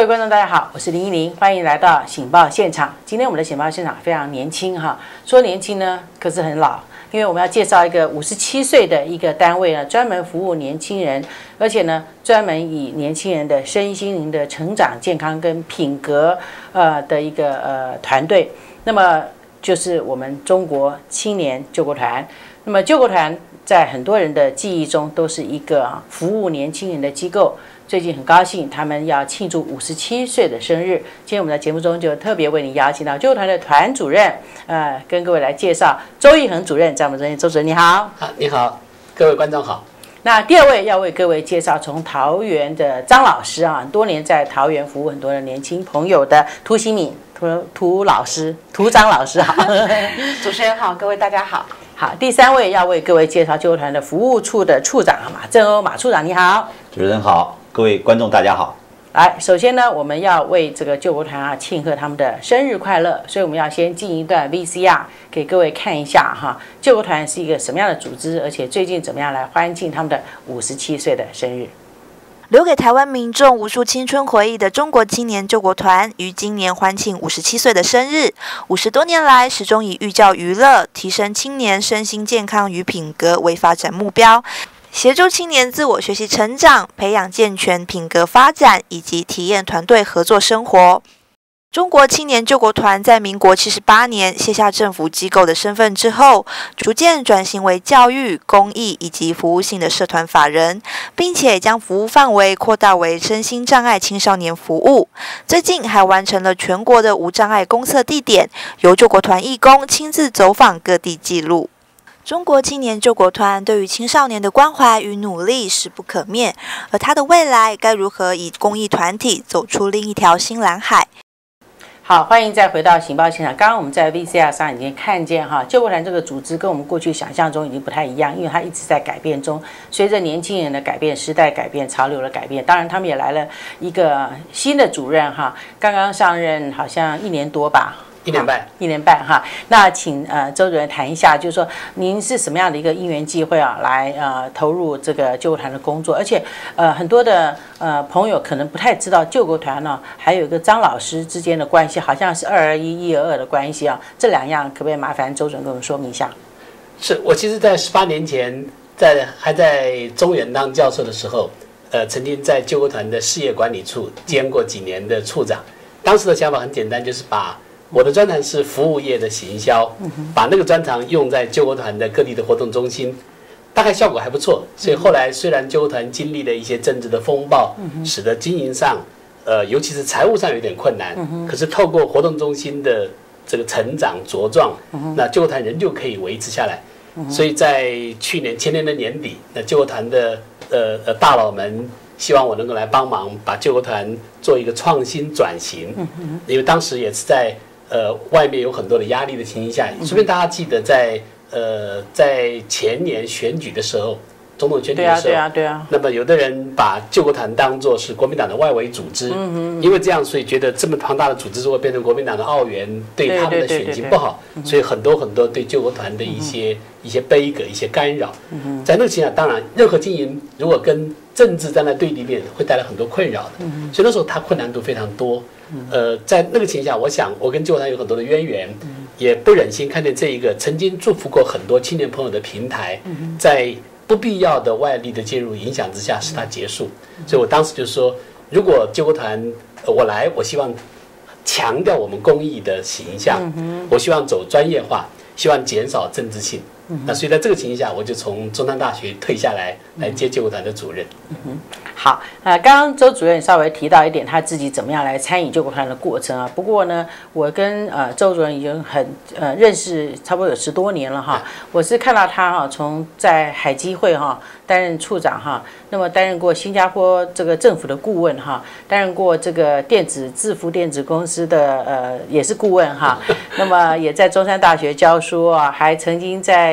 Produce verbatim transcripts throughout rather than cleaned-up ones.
位观众，大家好，我是林依林，欢迎来到醒报现场。今天我们的醒报现场非常年轻哈，说年轻呢，可是很老，因为我们要介绍一个五十七岁的一个单位呢，专门服务年轻人，而且呢，专门以年轻人的身心灵的成长、健康跟品格呃的一个呃团队。那么就是我们中国青年救国团。那么救国团在很多人的记忆中都是一个、啊、服务年轻人的机构。最近很高兴，他们要庆祝五十七岁的生日。今天我们在节目中就特别为你邀请到救国团的团主任，呃，跟各位来介绍周一恒主任在我们这边。周主任你好。 好，你好，各位观众好。 那第二位要为各位介绍从桃园的张老师啊，多年在桃园服务很多的年轻朋友的涂新敏涂涂老师，涂张老师好。 主持人好，各位大家好。 好，第三位要为各位介绍救国团的服务处的处长马正欧马处长你好。 主持人好，各位观众大家好。 来，首先呢，我们要为这个救国团啊庆贺他们的生日快乐，所以我们要先进一段 V C R 给各位看一下哈，救国团是一个什么样的组织，而且最近怎么样来欢庆他们的五十七岁的生日。 留给台湾民众无数青春回忆的中国青年救国团，于今年欢庆五十七岁的生日。五十多年来，始终以寓教于乐、提升青年身心健康与品格为发展目标，协助青年自我学习成长，培养健全品格发展，以及体验团队合作生活。中国青年救国团在民国七十八年卸下政府机构的身份之后，逐渐转型为教育、公益以及服务性的社团法人，并且将服务范围扩大为身心障碍青少年服务。最近还完成了全国的无障碍公测地点，由救国团义工亲自走访各地记录。中国青年救国团对于青少年的关怀与努力势不可灭，而它的未来该如何以公益团体走出另一条新蓝海？ 好，欢迎再回到醒报现场。刚刚我们在 V C R 上已经看见哈，救国团这个组织跟我们过去想象中已经不太一样，因为它一直在改变中，随着年轻人的改变、时代改变、潮流的改变。当然，他们也来了一个新的主任哈，刚刚上任好像一年多吧。 一年半， 一年半哈。那请呃周主任谈一下，就是说您是什么样的一个因缘际会啊，来呃投入这个救国团的工作？而且呃很多的呃朋友可能不太知道救国团呢，还有一个张老师之间的关系，好像是二而一，一而二的关系啊。这两样可不可以麻烦周主任给我们说明一下？ 是我其实，在十八年前，在还在中原当教授的时候，呃，曾经在救国团的事业管理处兼过几年的处长。当时的想法很简单，就是把我的专长是服务业的行销，把那个专长用在救国团的各地的活动中心，大概效果还不错。所以后来虽然救国团经历了一些政治的风暴，使得经营上，呃，尤其是财务上有点困难，可是透过活动中心的这个成长茁壮，那救国团仍旧可以维持下来。所以在去年前年的年底，那救国团的呃呃大佬们希望我能够来帮忙，把救国团做一个创新转型，因为当时也是在。呃，外面有很多的压力的情形下，顺便大家记得在呃在前年选举的时候，总统选举的时候，对啊对啊对啊。那么有的人把救国团当作是国民党的外围组织，嗯嗯因为这样，所以觉得这么庞大的组织如果变成国民党的澳元，对他们的选情不好，所以很多很多对救国团的一些、嗯、一些悲歌、一些干扰。嗯、在那个情况下，当然任何经营如果跟政治站在对立面，会带来很多困扰的。嗯、所以那时候它困难度非常多。呃，在那个情况下，我想我跟救国团有很多的渊源，也不忍心看见这一个曾经祝福过很多青年朋友的平台，在不必要的外力的介入影响之下，使它结束。所以我当时就说，如果救国团、呃、我来，我希望强调我们公益的形象，我希望走专业化，希望减少政治性。那所以在这个情形下，我就从中山大学退下来，来接救国团的主任。 嗯好，呃，刚刚周主任稍微提到一点，他自己怎么样来参与救国团的过程啊。不过呢，我跟呃周主任已经很呃认识差不多有十多年了哈。我是看到他哈，从在海基会哈担任处长哈，那么担任过新加坡这个政府的顾问哈，担任过这个电子智福电子公司的呃也是顾问哈，那么也在中山大学教书啊，还曾经在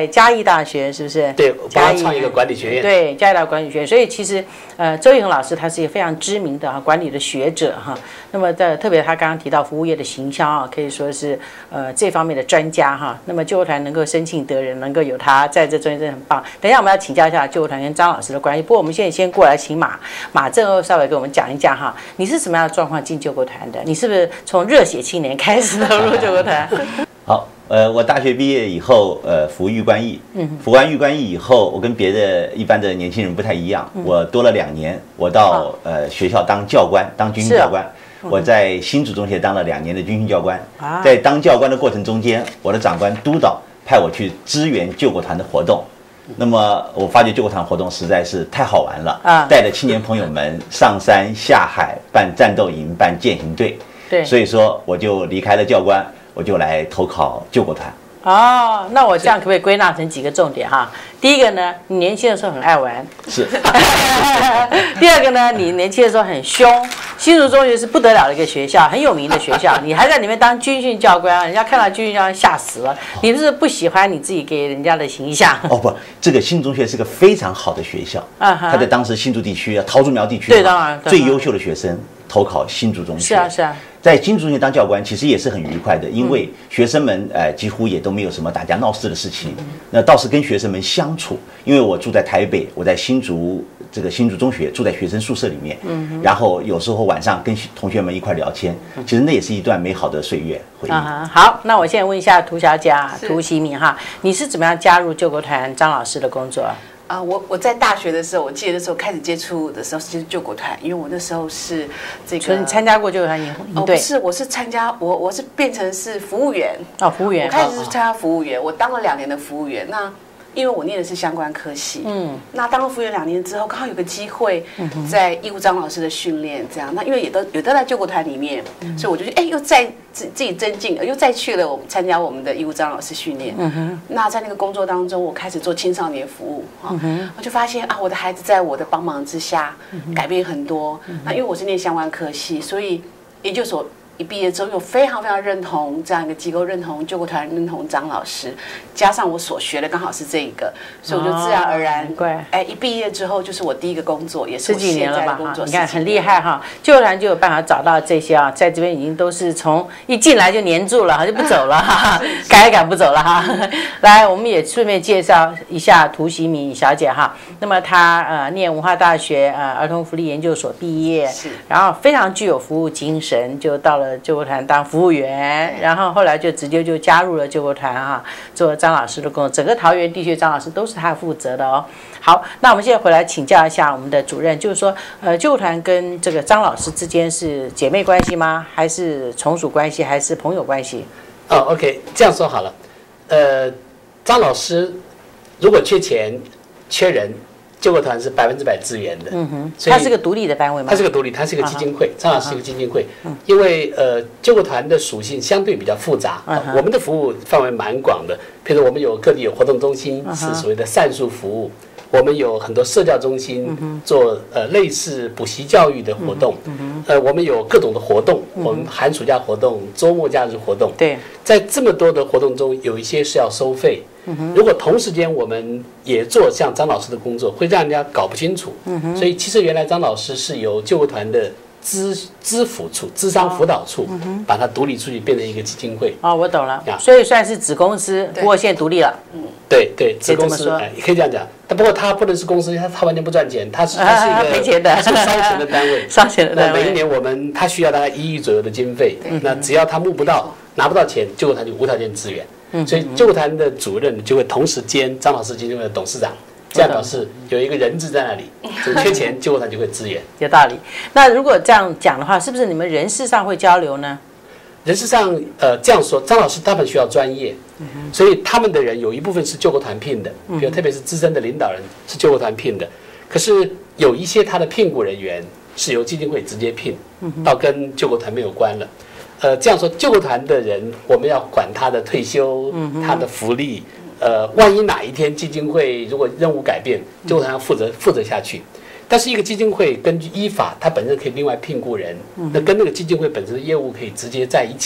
嘉义大学，是不是？ 对，我帮他创一个管理学院。 对，嘉义大管理学院。所以其实呃，周一恒老师他是一个非常知名的哈管理的学者哈。那么在特别他刚刚提到服务业的行销啊，可以说是呃这方面的专家哈。那么救国团能够申请得人，能够有他在这中间真的很棒。等一下我们要请教一下救国团跟张老师的关系。不过我们现在先过来请马马正稍微给我们讲一讲哈，你是什么样的状况进救国团的？你是不是从热血青年开始投入救国团？ 好，呃，我大学毕业以后，呃，服预官役，嗯，服完预官役以后，我跟别的一般的年轻人不太一样，嗯、我多了两年，我到、嗯、呃学校当教官，当军训教官。我在新竹中学当了两年的军训教官，啊、在当教官的过程中间，我的长官督导派我去支援救国团的活动。那么我发觉救国团活动实在是太好玩了，啊、带着青年朋友们上山下海，办战斗营，办践行队。对，所以说我就离开了教官，我就来投考救国团。 哦，那我这样可不可以归纳成几个重点哈？第一个呢，你年轻的时候很爱玩， 是。 第二个呢，你年轻的时候很凶。新竹中学是不得了的一个学校，很有名的学校，你还在里面当军训教官，人家看到军训教官吓死了。你是不是不喜欢你自己给人家的形象？ 哦不，这个新竹中学是个非常好的学校，啊、它在当时新竹地区啊，桃竹苗地区， 对，当然最优秀的学生投考新竹中学。 是啊，是啊。 在新竹中学当教官，其实也是很愉快的，因为学生们呃几乎也都没有什么打架闹事的事情。那倒是跟学生们相处，因为我住在台北，我在新竹这个新竹中学住在学生宿舍里面，嗯，然后有时候晚上跟同学们一块聊天，其实那也是一段美好的岁月回忆。 啊，好，那我现在问一下涂小姐啊，涂喜敏哈，你是怎么样加入救国团张老师的工作？ 啊、呃，我我在大学的时候，我记得那时候开始接触的时候是救国团，因为我那时候是这个。 所以你参加过救国团营营队？ 哦，不是，我是参加，我我是变成是服务员。 哦，服务员。 我开始是参加服务员，我当了两年的服务员。那因为我念的是相关科系，嗯，那当了服务员两年之后，刚好有个机会在义务张老师的训练，这样，那因为也都有都在救国团里面，嗯、所以我就哎又再自自己增进，又再去了我们参加我们的义务张老师训练。嗯哼，那在那个工作当中，我开始做青少年服务啊，嗯、我就发现啊，我的孩子在我的帮忙之下改变很多。嗯、那因为我是念相关科系，所以研究所。一毕业之后，又非常非常认同这样一个机构，认同救国团，认同张老师，加上我所学的刚好是这一个，所以我就自然而然， 对， 哎，一毕业之后就是我第一个工作，也是十几年了吧？ 工作， 你看很厉害哈，救国团就有办法找到这些啊，在这边已经都是从一进来就黏住了哈，就不走了哈，赶也赶不走了哈。来，我们也顺便介绍一下涂喜敏小姐哈，那么她呃念文化大学呃儿童福利研究所毕业，是，然后非常具有服务精神，就到了救国团当服务员，然后后来就直接就加入了救国团哈，做张老师的工作。整个桃园地区张老师都是他负责的哦。好，那我们现在回来请教一下我们的主任，就是说，呃，救国团跟这个张老师之间是姐妹关系吗？还是从属关系？还是朋友关系？ 哦 ，OK， 这样说好了，呃，张老师如果缺钱、缺人。救国团是百分之百支援的，嗯哼， 它是个独立的单位吗？ 它是个独立，它是个基金会，张老师是一个基金会，因为呃，救国团的属性相对比较复杂，我们的服务范围蛮广的，譬如我们有各地有活动中心，是所谓的膳宿服务，我们有很多社教中心做呃类似补习教育的活动，呃，我们有各种的活动，我们寒暑假活动、周末假日活动， 对， 在这么多的活动中，有一些是要收费。如果同时间我们也做像张老师的工作，会让人家搞不清楚。嗯、所以其实原来张老师是由救国团的资资辅处、资商辅导处、哦嗯、把它独立出去，变成一个基金会。 哦，我懂了。所以算是子公司，不过现在独立了。嗯， 对对，子公司哎，也可以这样讲。但不过它不能是公司，它它完全不赚钱，它是它是一个赔钱的， 是烧钱的单位。 烧钱的单位。 每一年我们它需要大概一亿左右的经费，那只要它募不到、拿不到钱，救国团就无条件支援。所以救国团的主任就会同时兼张老师基金会的董事长，这样表示有一个人质在那里，就缺钱，救国团就会支援。 有道理。那如果这样讲的话，是不是你们人事上会交流呢？ 人事上，呃，这样说，张老师他们需要专业，所以他们的人有一部分是救国团聘的，比如特别是资深的领导人是救国团聘的，可是有一些他的聘雇人员是由基金会直接聘，到跟救国团没有关了。呃，这样说，救国团的人，我们要管他的退休、嗯、他的福利。呃，万一哪一天基金会如果任务改变，救国团要负责负责下去。但是一个基金会根据依法，它本身可以另外聘雇人，那跟那个基金会本身的业务可以直接在一起，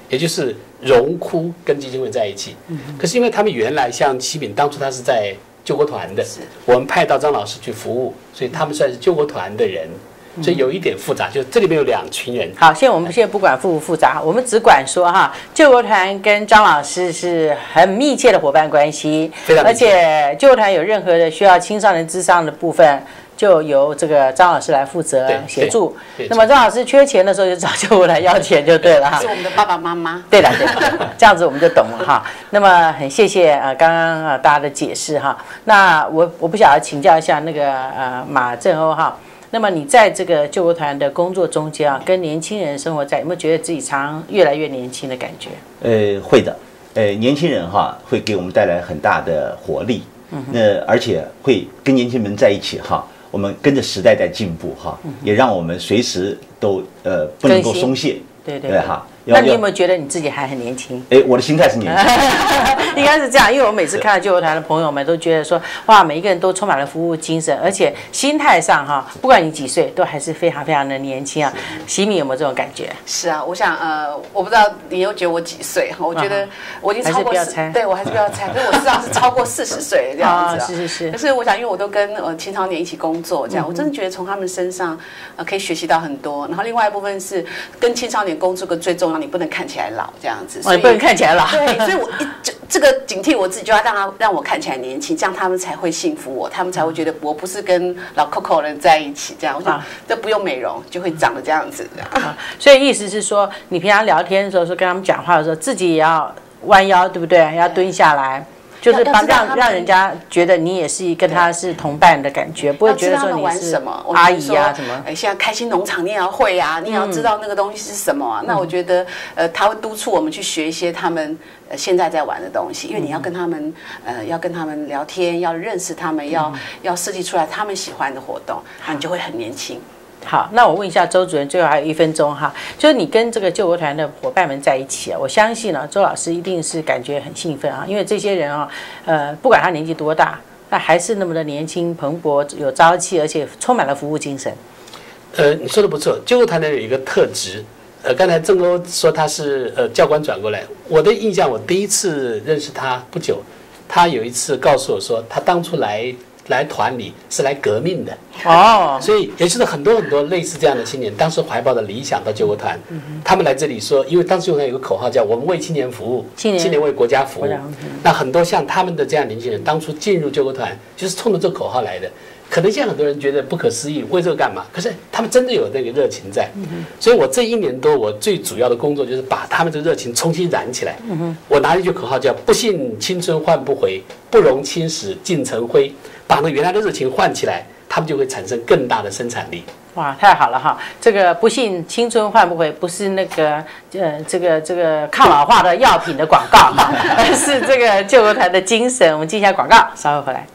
也就是荣枯跟基金会在一起。可是因为他们原来像喜饼，当初他是在救国团的，我们派到张老师去服务，所以他们算是救国团的人。所以有一点复杂，就这里面有两群人。 好，现在我们现在不管复不复杂，我们只管说哈，救国团跟张老师是很密切的伙伴关系，而且救国团有任何的需要青少年咨商的部分，就由这个张老师来负责协助。那么张老师缺钱的时候，就找救国团要钱就对了哈。 是我们的爸爸妈妈。 对了对了，这样子我们就懂了哈。那么很谢谢呃刚刚呃大家的解释哈。那我我不晓得请教一下那个呃马正欧哈。那么你在这个救国团的工作中间啊，跟年轻人生活在，有没有觉得自己常越来越年轻的感觉？ 呃，会的。呃，年轻人哈会给我们带来很大的活力，嗯、那而且会跟年轻人在一起哈，我们跟着时代在进步哈，嗯、也让我们随时都呃不能够松懈。 对对对哈。 那你有没有觉得你自己还很年轻？ 哎，我的心态是年轻， 应该是这样，因为我每次看到救国团的朋友们都觉得说，哇，每一个人都充满了服务精神，而且心态上哈，不管你几岁，都还是非常非常的年轻啊。喜米有没有这种感觉？ 是啊，我想呃，我不知道你又觉得我几岁哈？我觉得我已经超过四，对我还是不要猜，可是我事实上是超过四十岁这样子、啊。 是是是。 可是我想，因为我都跟呃青少年一起工作，这样、嗯、我真的觉得从他们身上呃可以学习到很多。然后另外一部分是跟青少年工作，个最重要，你不能看起来老这样子， 所以、哦、不能看起来老。 对，所以我一这这个警惕我自己，就要让他让我看起来年轻，这样他们才会信服我，他们才会觉得我不是跟老 Coco 人在一起这样。我想、啊、这不用美容就会长得这样子这样、 啊。所以意思是说，你平常聊天的时候，说跟他们讲话的时候，自己也要弯腰，对不对？要蹲下来。就是帮让让人家觉得你也是跟他是同伴的感觉，不会觉得说你是阿姨啊什么。 哎，现在开心农场你也要会啊，你也要知道那个东西是什么啊。嗯、那我觉得，呃，他会督促我们去学一些他们呃现在在玩的东西，因为你要跟他们呃要跟他们聊天，要认识他们，要、嗯、要设计出来他们喜欢的活动，那你就会很年轻。 好，那我问一下周主任，最后还有一分钟哈，就是你跟这个救国团的伙伴们在一起啊，我相信呢、啊，周老师一定是感觉很兴奋啊，因为这些人啊，呃，不管他年纪多大，那还是那么的年轻、蓬勃、有朝气，而且充满了服务精神。 呃，你说的不错，救国团的有一个特质，呃，刚才郑欧说他是呃教官转过来，我的印象，我第一次认识他不久，他有一次告诉我说，他当初来。来团里是来革命的哦，所以也就是很多很多类似这样的青年，当时怀抱的理想到救国团，嗯、他们来这里说，因为当时救国团有个口号叫"我们为青年服务，青年, 青年为国家服务"。嗯、那很多像他们的这样年轻人，当初进入救国团就是冲着这个口号来的。可能现在很多人觉得不可思议，为这个干嘛？可是他们真的有那个热情在，嗯、所以我这一年多，我最主要的工作就是把他们这个热情重新燃起来。嗯、我拿一句口号叫"不信青春换不回，不容青史尽成灰"，把那原来的热情换起来，他们就会产生更大的生产力。 哇，太好了哈！这个不信青春换不回，不是那个呃这个这个抗老化的药品的广告哈，而是这个救国团的精神。我们进一下广告，稍后回来。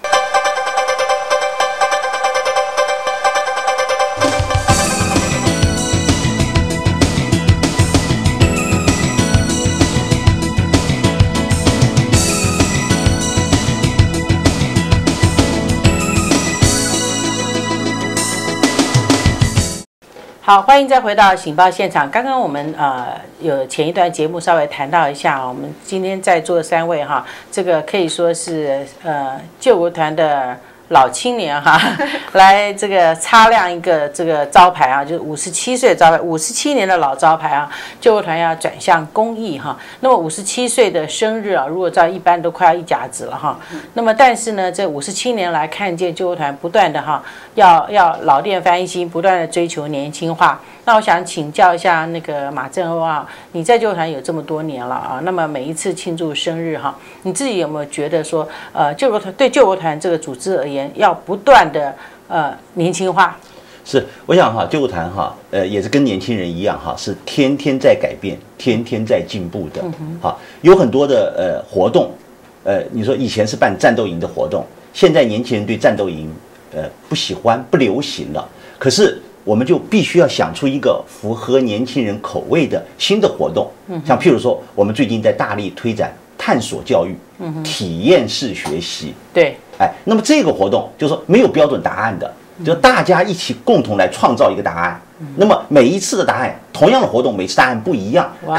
好，欢迎再回到醒报现场。刚刚我们呃有前一段节目稍微谈到一下，我们今天在座三位哈，这个可以说是呃救国团的老青年哈，来这个擦亮一个这个招牌啊，就是五十七岁的招牌，五十七年的老招牌啊，救国团要转向公益哈。那么五十七岁的生日啊，如果照一般都快要一甲子了哈。那么但是呢，这五十七年来看见救国团不断的哈，要要老店翻新，不断的追求年轻化。那我想请教一下那个马正欧啊，你在救国团有这么多年了啊，那么每一次庆祝生日哈，你自己有没有觉得说，呃，救国团对救国团这个组织而言，要不断的呃年轻化？ 是，我想哈，救国团哈，呃，也是跟年轻人一样哈，是天天在改变，天天在进步的。嗯、好，有很多的呃活动，呃，你说以前是办战斗营的活动，现在年轻人对战斗营呃不喜欢、不流行了，可是。我们就必须要想出一个符合年轻人口味的新的活动，像譬如说，我们最近在大力推展探索教育、体验式学习。 对， 哎，那么这个活动就是说没有标准答案的，就大家一起共同来创造一个答案。那么每一次的答案，同样的活动，每次答案不一样，可是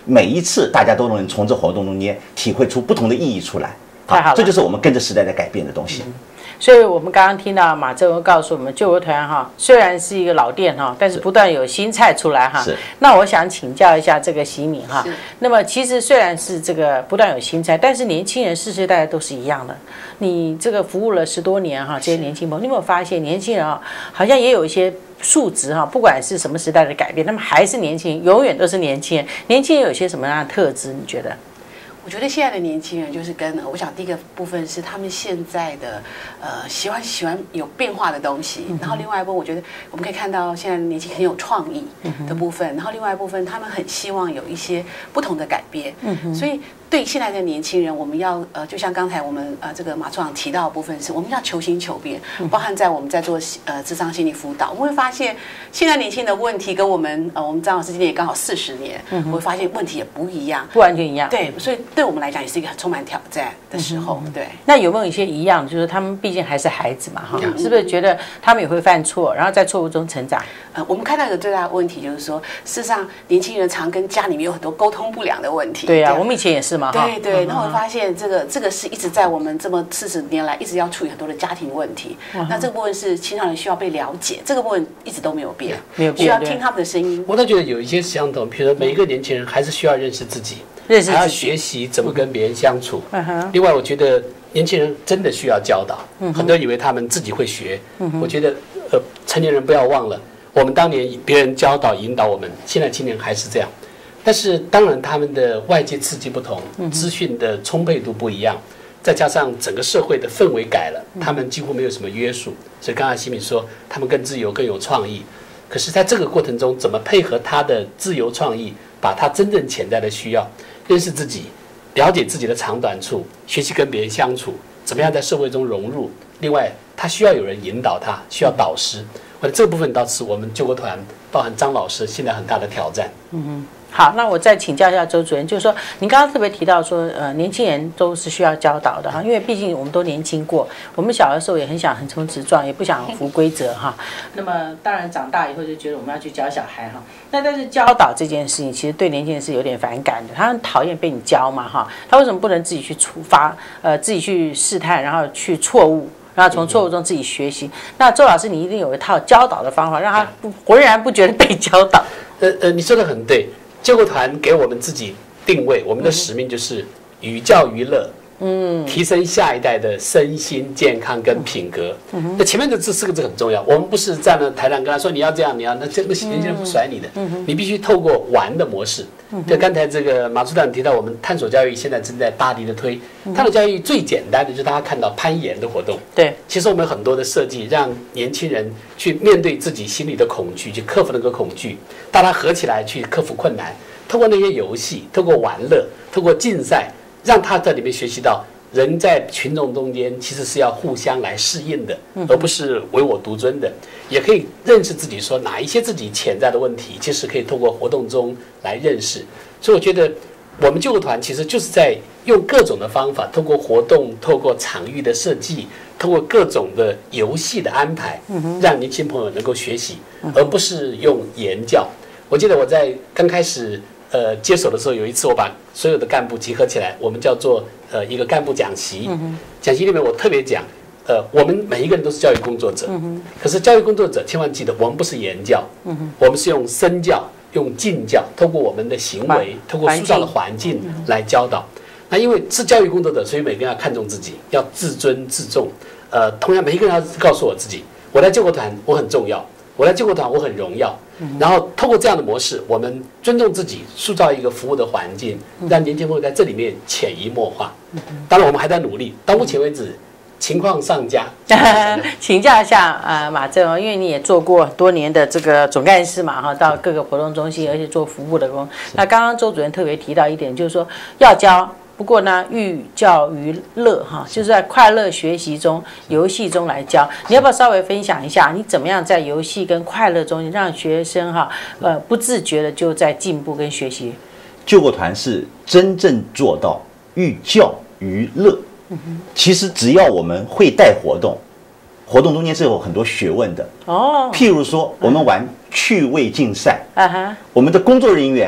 每一次大家都能从这活动中间体会出不同的意义出来。 太好了， 这就是我们跟着时代在改变的东西。 嗯，所以我们刚刚听到马正文告诉我们，救国团哈虽然是一个老店哈，但是不断有新菜出来哈。 是。 那我想请教一下这个习敏哈。那么其实虽然是这个不断有新菜，但是年轻人世世代代都是一样的。你这个服务了十多年哈，这些年轻朋友，你有没有发现年轻人啊，好像也有一些数值哈，不管是什么时代的改变，他们还是年轻人，永远都是年轻人。年轻人有些什么样的特质？你觉得？ 我觉得现在的年轻人就是跟我想第一个部分是他们现在的呃喜欢喜欢有变化的东西，然后另外一部分我觉得我们可以看到现在的年轻人很有创意的部分，然后另外一部分他们很希望有一些不同的改变，所以对现在的年轻人，我们要呃就像刚才我们呃这个马处长提到的部分是，我们要求新求变，包含在我们在做呃諮商心理輔導，我们会发现现在年轻人的问题跟我们呃我们張老師今年也剛好四十年，我會發現問題也不一樣， 不完全一樣， 對，所以對我們來講也是一個很充滿挑戰的時候，嗯、對。 那有沒有一些一樣，就是他們畢竟還是孩子嘛，哈、嗯，是不是覺得他們也會犯錯，然後在錯誤中成長？ 呃，我們看到一個最大的問題就是說，事實上年輕人常跟家裡面有很多溝通不良的問題。 對啊，我們以前也是嘛， 對對，然後我發現這個這個是一直在我們這麼四十年來一直要處理很多的家庭問題。那這個部分是青少年需要被了解，這個部分一直都沒有變， 沒有變， 需要聽他們的聲音。 我倒覺得有一些相同，比如說每一個年輕人還是需要認識自己， 認識自己， 還要學習怎麼跟別人相處。 嗯、 另外，我覺得年輕人真的需要教導。嗯、很多人以為他們自己會學，嗯、我覺得呃成年人不要忘了，我們當年別人教導引導我們，現在青年還是這樣。但是當然他們的外界刺激不同，資訊的充沛度不一樣，再加上整個社會的氛圍改了，他們幾乎沒有什麼約束。所以剛才習敏說他們更自由更有創意，可是在這個過程中怎麼配合他的自由創意，把他真正潛在的需要認識自己，了解自己的長短處，學習跟別人相處，怎麼樣在社會中融入。另外他需要有人引導他，需要導師。我覺得這部分倒是我們救國團包含張老師現在很大的挑戰。嗯哼。 好，那我再請教一下周主任，就是說，您剛剛特別提到說，呃，年輕人都是需要教導的哈，因為畢竟我們都年輕過，我們小的時候也很想橫衝直撞，也不想服規則哈。那麼當然長大以後就覺得我們要去教小孩哈。那但是教導這件事情，其實對年輕人是有點反感的，他很討厭被你教嘛哈。他為什麼不能自己去出發，呃，自己去試探，然後去錯誤？然後從錯誤中自己學習。那周老師，你一定有一套教導的方法，讓他不渾然不覺得被教導。 呃呃，你說得很對。救國團給我們自己定位，我們的使命就是寓教於樂，嗯，提升下一代的身心健康跟品格。嗯，那前面的這四個字很重要。我們不是站在台上跟他說你要這樣，你要那這個年輕人不甩你的，嗯，你必須透過玩的模式。就剛才這個馬處長提到，我們探索教育現在正在大力的推。探索教育最簡單的就是大家看到攀岩的活動。對，其實我們有很多的設計，讓年輕人去面對自己心裡的恐懼，去克服那個恐懼，大家合起來去克服困難。透過那些遊戲，透過玩樂，透過競賽，讓他在裡面學習到人在群眾中間其實是要互相來適應的，而不是唯我獨尊的。也可以認識自己，說哪一些自己潛在的問題，其實可以透過活動中來認識。所以我覺得我們救國團其實就是在用各種的方法，透過活動，透過場域的設計，透過各種的遊戲的安排，讓年輕朋友能夠學習，而不是用言教。我記得我在剛開始呃接手的時候，有一次我把所有的幹部集合起來，我們叫做呃一個幹部講習。講習裡面我特別講，呃我們每一個人都是教育工作者，可是教育工作者千萬記得，我們不是言教，我們是用身教、用境教，透過我們的行為，透過塑造的環境來教導。那因為是教育工作者，所以每個人要看重自己，要自尊自重。呃，同樣每一個人要告訴我自己，我在救國團我很重要，我在救國團我很榮耀。然後透過這樣的模式，我們尊重自己，塑造一個服務的環境，讓年輕朋友在這裡面潛移默化。當然我們還在努力，到目前為止情況上佳。 請教一下啊、呃，馬正哦，因為你也做過多年的這個總幹事嘛，哈，到各個活動中心，而且做服務的工。那剛剛周主任特別提到一點，就是說要教。不過呢，寓教於樂哈，就是在快樂學習中、遊戲中來教。你要不要稍微分享一下，你怎麼樣在遊戲跟快樂中，讓學生哈，呃，不自覺的就在進步跟學習？ 救國團是真正做到寓教於樂。其實只要我們會帶活動，活動中間是有很多學問的。哦。譬如說，我們玩趣味競賽，啊哈，我們的工作人員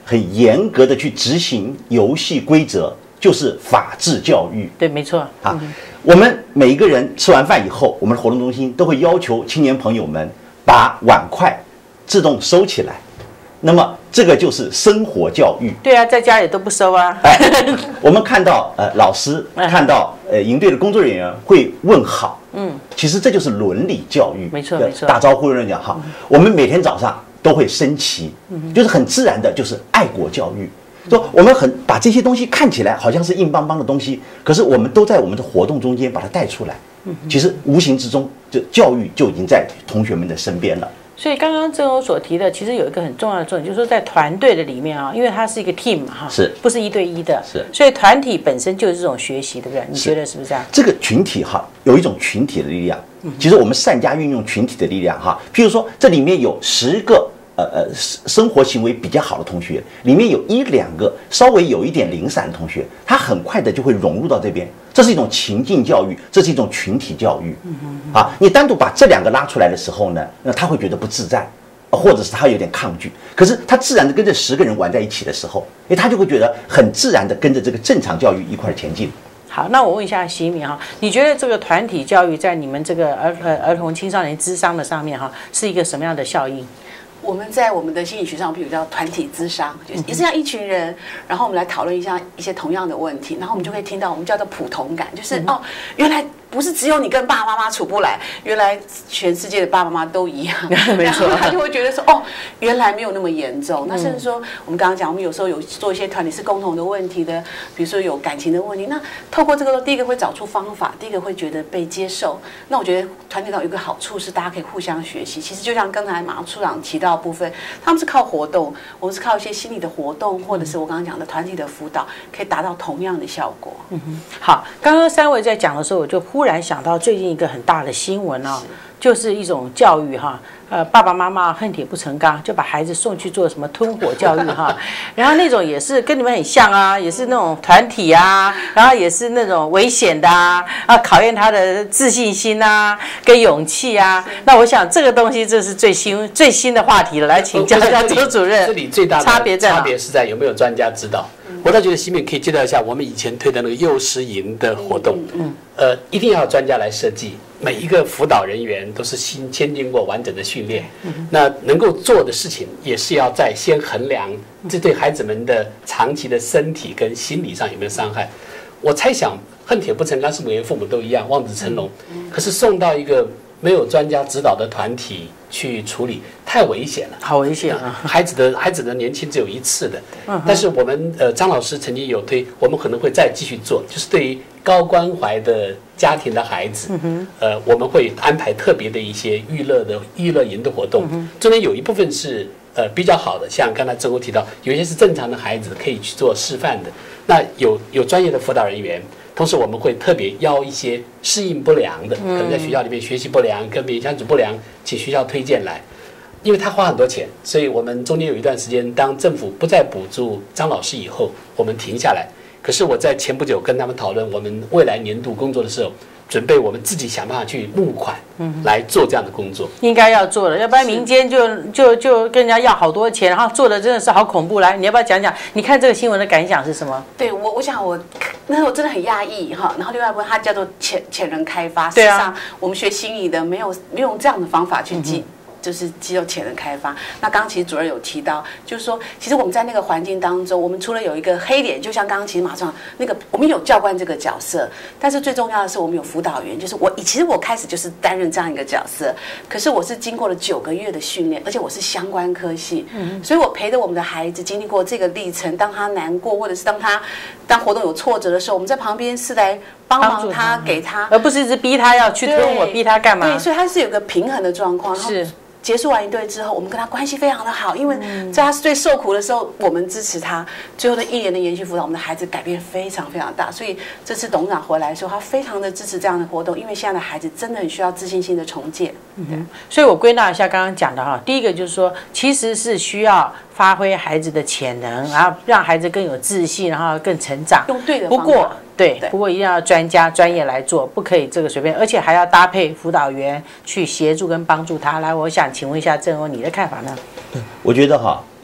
很严格的去执行游戏规则，就是法治教育。 对，没错啊。嗯、我们每一个人吃完饭以后，我们的活动中心都会要求青年朋友们把碗筷自动收起来。那么这个就是生活教育。 对啊，在家里都不收啊。 哎，我们看到呃老师看到呃营队的工作人员会问好，嗯，其实这就是伦理教育。 没错没错。 打招呼的人讲好，嗯、我们每天早上都会升旗，嗯、就是很自然的，就是爱国教育。说我们很把这些东西看起来好像是硬邦邦的东西，可是我们都在我们的活动中间把它带出来。其实无形之中，就教育就已经在同学们的身边了。 所以刚刚郑欧所提的，其实有一个很重要的重点，就是说在团队的里面啊，因为它是一个 team 嘛，哈， 是， 不是一对一的， 是， 所以团体本身就是这种学习，对不对？你觉得是不是这样？ 这个群体哈，有一种群体的力量，其实我们善加运用群体的力量哈。譬如说，这里面有十个呃呃生活行为比较好的同学，里面有一两个稍微有一点零散的同学，他很快的就会融入到这边。这是一种情境教育，这是一种群体教育。啊，你单独把这两个拉出来的时候呢，那他会觉得不自在，或者是他有点抗拒。可是他自然的跟这十个人玩在一起的时候，哎，他就会觉得很自然的跟着这个正常教育一块前进。 好，那我问一下西敏哈，你觉得这个团体教育在你们这个儿呃儿童青少年諮商的上面哈，是一个什么样的效应？ 我们在我们的心理学上，比如叫团体諮商，就是也是像一群人，然后我们来讨论一下一些同样的问题，然后我们就会听到我们叫做普同感，就是、嗯、哦，原来不是只有你跟爸爸妈妈处不来，原来全世界的爸爸妈妈都一样， 没错， 然后他就会觉得说哦，原来没有那么严重。那甚至说，我们刚刚讲，我们有时候有做一些团体是共同的问题的，比如说有感情的问题，那透过这个，第一个会找出方法，第一个会觉得被接受。那我觉得团体上有一个好处是，大家可以互相学习。其实就像刚才马处长提到的部分，他们是靠活动，我们是靠一些心理的活动，或者是我刚刚讲的团体的辅导，可以达到同样的效果。 嗯哼，好，刚刚三位在讲的时候，我就忽然想到最近一个很大的新闻哦，就是一种教育哈，呃，爸爸妈妈恨铁不成钢，就把孩子送去做什么吞火教育哈，然后那种也是跟你们很像啊，也是那种团体啊，然后也是那种危险的啊，啊，考验他的自信心啊，跟勇气啊。那我想这个东西这是最新最新的话题了，来请教一下周主任。 这里最大的差别在哪？ 差别是在有没有专家指导。我倒觉得西敏可以介绍一下我们以前推的那个幼师营的活动，嗯，呃，一定要有专家来设计，每一个辅导人员都是先先经过完整的训练，嗯，那能够做的事情也是要在先衡量这对孩子们的长期的身体跟心理上有没有伤害。我猜想恨铁不成钢是每个父母都一样，望子成龙，可是送到一个没有专家指导的团体去处理，太危险了， 好危险啊！ 孩子的孩子的年轻只有一次的，但是我们呃张老师曾经有推，我们可能会再继续做，就是对于高关怀的家庭的孩子，呃，我们会安排特别的一些娱乐的娱乐营的活动，中间有一部分是呃比较好的，像刚才郑国提到，有一些是正常的孩子可以去做示范的，那有有专业的辅导人员。同时，我们会特别邀一些适应不良的，可能在学校里面学习不良、跟别人相处不良，请学校推荐来，因为他花很多钱，所以我们中间有一段时间，当政府不再补助张老师以后，我们停下来。可是我在前不久跟他们讨论我们未来年度工作的时候，准备我们自己想办法去募款，来做这样的工作。 应该要做的，要不然民间就就就跟人家要好多钱，然后做的真的是好恐怖。来，你要不要讲讲？你看这个新闻的感想是什么？ 对我，我想我那时候真的很讶异哈。然后另外一部分，它叫做潜潜人开发。 对啊， 事实上我们学心理的没有没有用这样的方法去记。嗯就是肌肉潜能开发。那刚刚其实主任有提到，就是说，其实我们在那个环境当中，我们除了有一个黑脸，就像刚刚其实马上那个，我们有教官这个角色，但是最重要的是我们有辅导员，就是我其实我开始就是担任这样一个角色，可是我是经过了九个月的训练，而且我是相关科系，嗯，所以我陪着我们的孩子经历过这个历程，当他难过或者是当他当活动有挫折的时候，我们在旁边是来帮忙他，给他， 而不是一直逼他要去吞我，逼他干嘛？ 对，所以他是有个平衡的状况， 是。 结束完一对之后，我们跟他关系非常的好，因为在他最受苦的时候，我们支持他。最后的一年的延续辅导，我们的孩子改变非常非常大。所以这次董事长回来的时候，他非常的支持这样的活动，因为现在的孩子真的很需要自信心的重建。 嗯，所以我归纳一下刚刚讲的哈，第一个就是说，其实是需要发挥孩子的潜能，然后让孩子更有自信，然后更成长。 用对的方法。 不过。对，不过一定要专家专业来做，不可以这个随便，而且还要搭配辅导员去协助跟帮助他。来，我想请问一下郑欧，你的看法呢？ 我觉得哈，呃，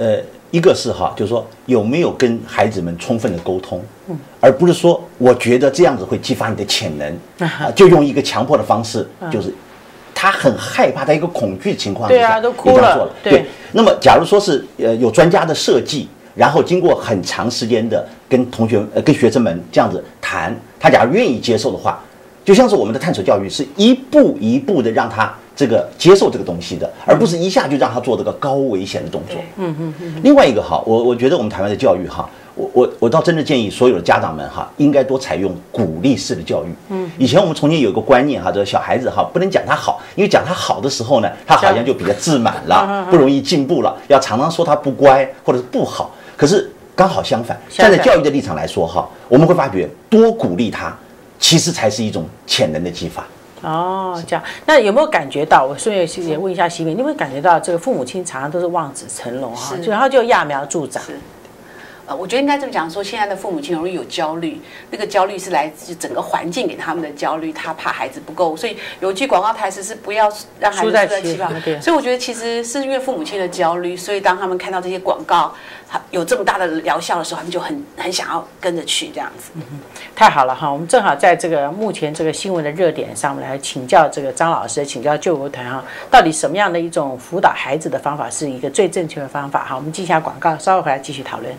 一个是哈，就是说有没有跟孩子们充分的沟通，嗯，而不是说我觉得这样子会激发你的潜能，啊，就用一个强迫的方式，就是他很害怕，在一个恐惧的情况之下， 对啊，都哭了， 对。对，那么假如说是呃有专家的设计，然后经过很长时间的跟同学呃跟学生们这样子谈，他假如愿意接受的话，就像是我们的探索教育是一步一步的让他这个接受这个东西的，而不是一下就让他做这个高危险的动作。嗯嗯嗯。另外一个哈，我我觉得我们台湾的教育哈，我我我倒真的建议所有的家长们哈，应该多采用鼓励式的教育。嗯。以前我们曾经有一个观念哈，这个小孩子哈不能讲他好，因为讲他好的时候呢，他好像就比较自满了，不容易进步了。要常常说他不乖或者是不好。可是刚好相反，站在教育的立场来说哈，我们会发觉多鼓励他，其实才是一种潜能的激发。 哦，这样，那有没有感觉到？我顺便也问一下西敏，你有没有感觉到这个父母亲常常都是望子成龙哈，然后就揠苗助长？ 呃，我觉得应该这么讲，说现在的父母亲容易有焦虑，那个焦虑是来自整个环境给他们的焦虑，他怕孩子不够，所以有一句广告台词是不要让孩子输在起跑。所以我觉得其实是因为父母亲的焦虑，所以当他们看到这些广告有这么大的疗效的时候，他们就很很想要跟着去这样子。嗯哼， 太好了哈！我们正好在这个目前这个新闻的热点上，我们来请教这个张老师，请教救国团哈，到底什么样的一种辅导孩子的方法是一个最正确的方法？好，我们进一下广告，稍后回来继续讨论。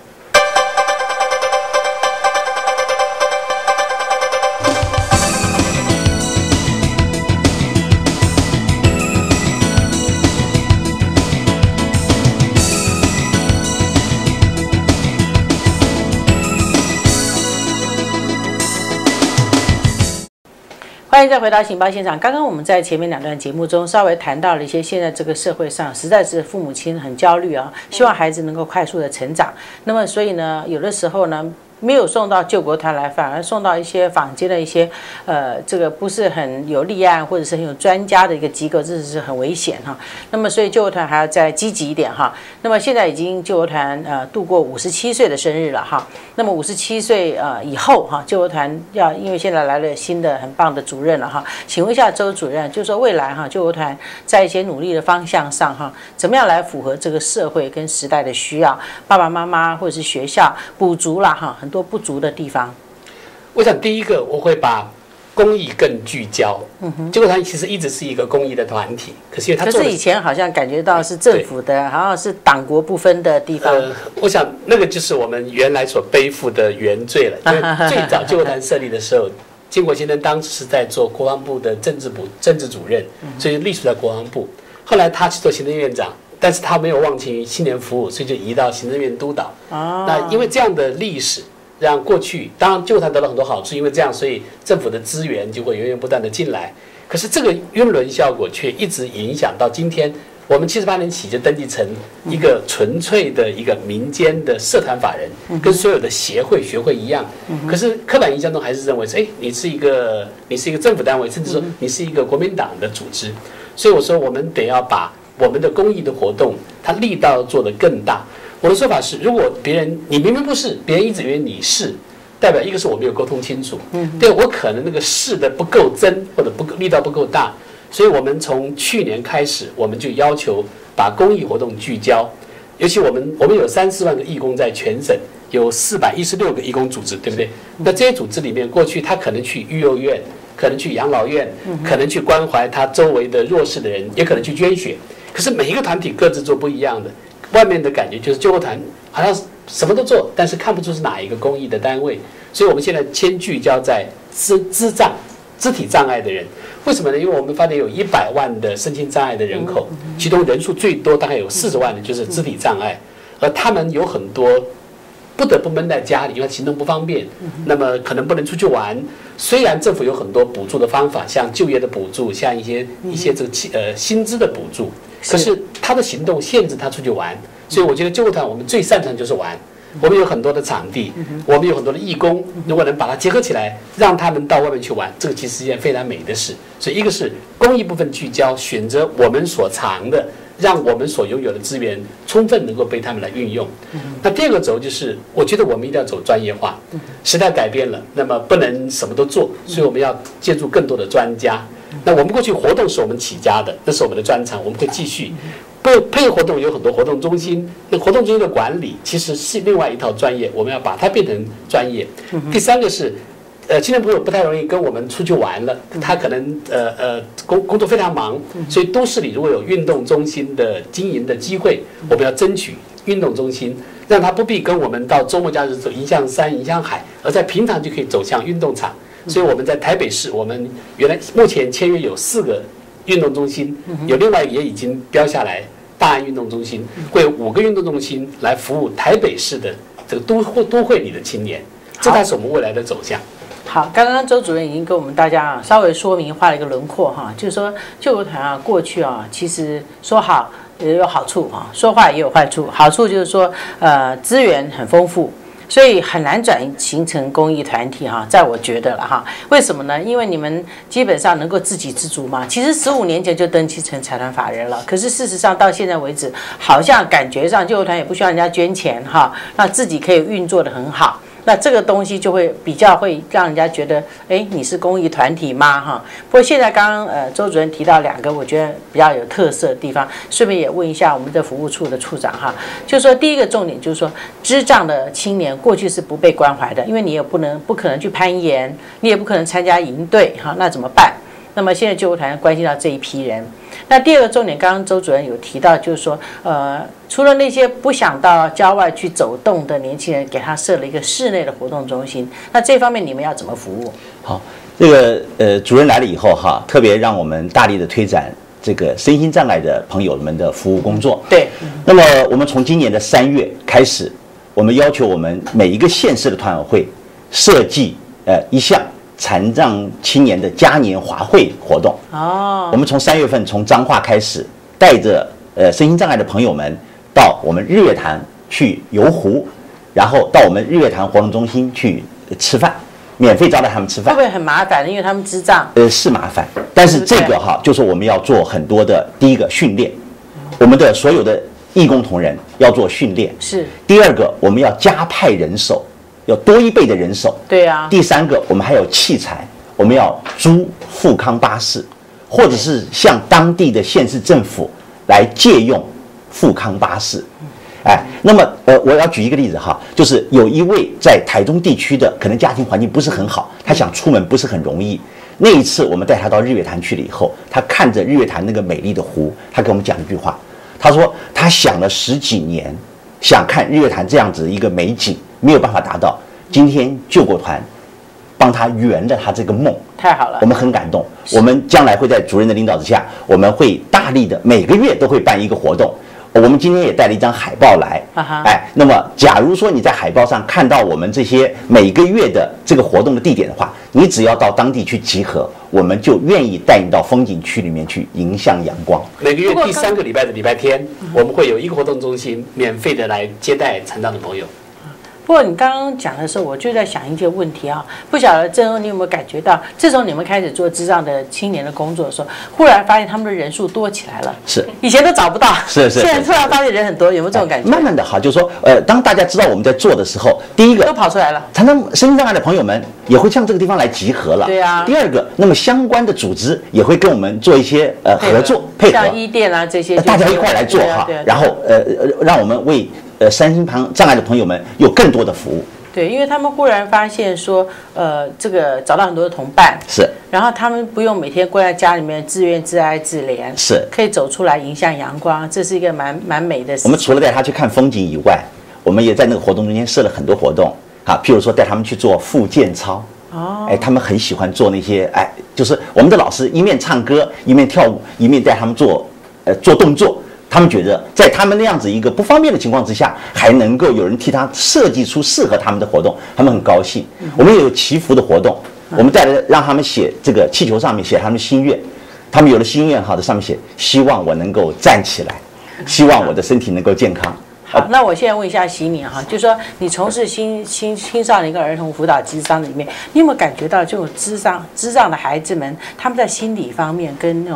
欢迎再回到情报现场。刚刚我们在前面两段节目中稍微谈到了一些现在这个社会上实在是父母亲很焦虑啊，希望孩子能够快速的成长。那么所以呢，有的时候呢，没有送到救国团来，反而送到一些坊间的一些呃，这个不是很有立案或者是很有专家的一个机构，这是很危险哈。那么所以救国团还要再积极一点哈。那么现在已经救国团呃度过五十七岁的生日了哈。那么五十七岁呃以后哈，救国团要因为现在来了新的很棒的主任了哈，请问一下周主任，就是说未来哈救国团在一些努力的方向上哈，怎么样来符合这个社会跟时代的需要，爸爸妈妈或者是学校补足了哈很多不足的地方。 我想第一个我会把公益更聚焦。嗯哼，救国团其实一直是一个公益的团体，可是因为他做的， 可是以前好像感觉到是政府的，好像是党国不分的地方。 呃，我想那个就是我们原来所背负的原罪了。因为最早救国团设立的时候，金国先生当时是在做国防部的政治部政治主任，所以隶属在国防部。后来他去做行政院长，但是他没有忘情于青年服务，所以就移到行政院督导。哦，那因为这样的历史，让过去当然救国团得了很多好处，因为这样，所以政府的资源就会源源不断的进来。可是这个晕轮效果却一直影响到今天。我们七十八年起就登记成一个纯粹的一个民间的社团法人，跟所有的协会学会一样。可是刻板印象中还是认为是，哎，你是一个你是一个政府单位，甚至说你是一个国民党的组织。所以我说，我们得要把我们的公益的活动，它力道做得更大。我的说法是，如果别人你明明不是，别人一直以为你是，代表一个是我没有沟通清楚，嗯，对我可能那个是的不够真，或者不够力道不够大。所以我们从去年开始，我们就要求把公益活动聚焦，尤其我们我们有三四万个义工在全省，有四百一十六个义工组织，对不对？那这些组织里面，过去他可能去育幼院，可能去养老院，可能去关怀他周围的弱势的人，也可能去捐血。可是每一个团体各自做不一样的，外面的感觉就是救国团好像什么都做，但是看不出是哪一个公益的单位。所以我们现在先聚焦在肢肢障、肢体障碍的人。为什么呢？因为我们发现有一百万的身心障碍的人口，其中人数最多大概有四十万的就是肢体障碍，而他们有很多不得不闷在家里，因为行动不方便，那么可能不能出去玩。虽然政府有很多补助的方法，像就业的补助，像一些一些这个呃薪资的补助，可是他的行动限制他出去玩。所以我觉得救国团我们最擅长就是玩。我们有很多的场地，我们有很多的义工，如果能把它结合起来，让他们到外面去玩，这个其实是一件非常美的事。所以一个是公益部分聚焦，选择我们所长的，让我们所拥有的资源充分能够被他们来运用。那第二个轴就是，我觉得我们一定要走专业化。时代改变了，那么不能什么都做，所以我们要借助更多的专家。那我们过去活动是我们起家的，那是我们的专长，我们会继续。 配配合活动有很多活动中心，那活动中心的管理其实是另外一套专业，我们要把它变成专业。嗯、第三个是。呃，青年朋友不太容易跟我们出去玩了，他可能呃呃工工作非常忙，所以都市里如果有运动中心的经营的机会，我们要争取运动中心，让他不必跟我们到周末假日走迎向山、迎向海，而在平常就可以走向运动场。所以我们在台北市，我们原来目前签约有四个运动中心，有另外也已经标下来大安运动中心，会有五个运动中心来服务台北市的这个都都会里的青年，这才是我们未来的走向。 好，刚刚周主任已经跟我们大家啊稍微说明画了一个轮廓哈，就是说救国团啊过去啊其实说好也有好处哈，说坏也有坏处。好处就是说呃资源很丰富，所以很难转型成公益团体哈，在我觉得了哈。为什么呢？因为你们基本上能够自给自足嘛。其实十五年前就登记成财团法人了，可是事实上到现在为止，好像感觉上救国团也不需要人家捐钱哈，那自己可以运作得很好。那这个东西就会比较会让人家觉得，哎，你是公益团体吗？哈。不过现在刚刚呃周主任提到两个我觉得比较有特色的地方，顺便也问一下我们的服务处的处长哈，就是说第一个重点就是说，智障的青年过去是不被关怀的，因为你也不能不可能去攀岩，你也不可能参加营队哈，那怎么办？那么现在救国团关心到这一批人。那第二个重点，刚刚周主任有提到，就是说，呃，除了那些不想到郊外去走动的年轻人，给他设了一个室内的活动中心。那这方面你们要怎么服务？ 好，这个呃，主任来了以后哈，特别让我们大力的推展这个身心障碍的朋友们的服务工作。 对。 那么我们从今年的三月开始，我们要求我们每一个县市的团委会设计呃一项残障青年的嘉年华会活动哦，我们从三月份从彰化开始，带着呃身心障碍的朋友们到我们日月潭去游湖，然后到我们日月潭活动中心去吃饭，免费招待他们吃饭。 会不会很麻烦？因为他们智障。 呃，是麻烦，但是这个哈，就是我们要做很多的第一个训练，我们的所有的义工同仁要做训练。 是。 第二个，我们要加派人手。要多一倍的人手， 对啊。 第三个，我们还有器材，我们要租富康巴士，或者是向当地的县市政府来借用富康巴士。哎，那么呃，我要举一个例子哈，就是有一位在台中地区的，可能家庭环境不是很好，他想出门不是很容易。那一次我们带他到日月潭去了以后，他看着日月潭那个美丽的湖，他跟我们讲一句话，他说他想了十几年，想看日月潭这样子一个美景。没有办法达到，今天救国团帮他圆了他这个梦， 太好了， 我们很感动。我们将来会在主任的领导之下，我们会大力的每个月都会办一个活动。我们今天也带了一张海报来，啊、哎，那么假如说你在海报上看到我们这些每个月的这个活动的地点的话，你只要到当地去集合，我们就愿意带你到风景区里面去迎向阳光。 每个月第三个礼拜的礼拜天，我们会有一个活动中心免费的来接待残障的朋友。 不过你刚刚讲的时候，我就在想一个问题啊，不晓得郑欧你有没有感觉到，自从你们开始做智障的青年的工作的时候，忽然发现他们的人数多起来了， 是以前都找不到， 是是， 现在突然发现人很多，有没有这种感觉？ 慢慢的哈，就是说，呃，当大家知道我们在做的时候，第一个都跑出来了， 残障身心障碍的朋友们也会向这个地方来集合了， 对啊。 第二个，那么相关的组织也会跟我们做一些呃合作配合， 像伊甸啊这些， 大家一块来做哈，然后呃让我们为呃身心旁障碍的朋友们有更多的服务。 对，因为他们忽然发现说，呃，这个找到很多的同伴， 是， 然后他们不用每天关在家里面自怨自哀自怜， 是， 可以走出来迎向阳光，这是一个蛮蛮美的事情。 我们除了带他去看风景以外，我们也在那个活动中间设了很多活动啊，譬如说带他们去做复健操，哦，哎，他们很喜欢做那些，哎，就是我们的老师一面唱歌，一面跳舞，一面带他们做，呃，做动作。他们觉得，在他们那样子一个不方便的情况之下，还能够有人替他设计出适合他们的活动，他们很高兴。我们也有祈福的活动，我们带来让他们写这个气球上面写他们的心愿，他们有了心愿哈，在上面写希望我能够站起来，希望我的身体能够健康。 好，那我现在问一下喜敏哈，就是说你从事青青青少年跟儿童辅导咨商里面，你有没有感觉到这种咨商咨商的孩子们，他们在心理方面跟那种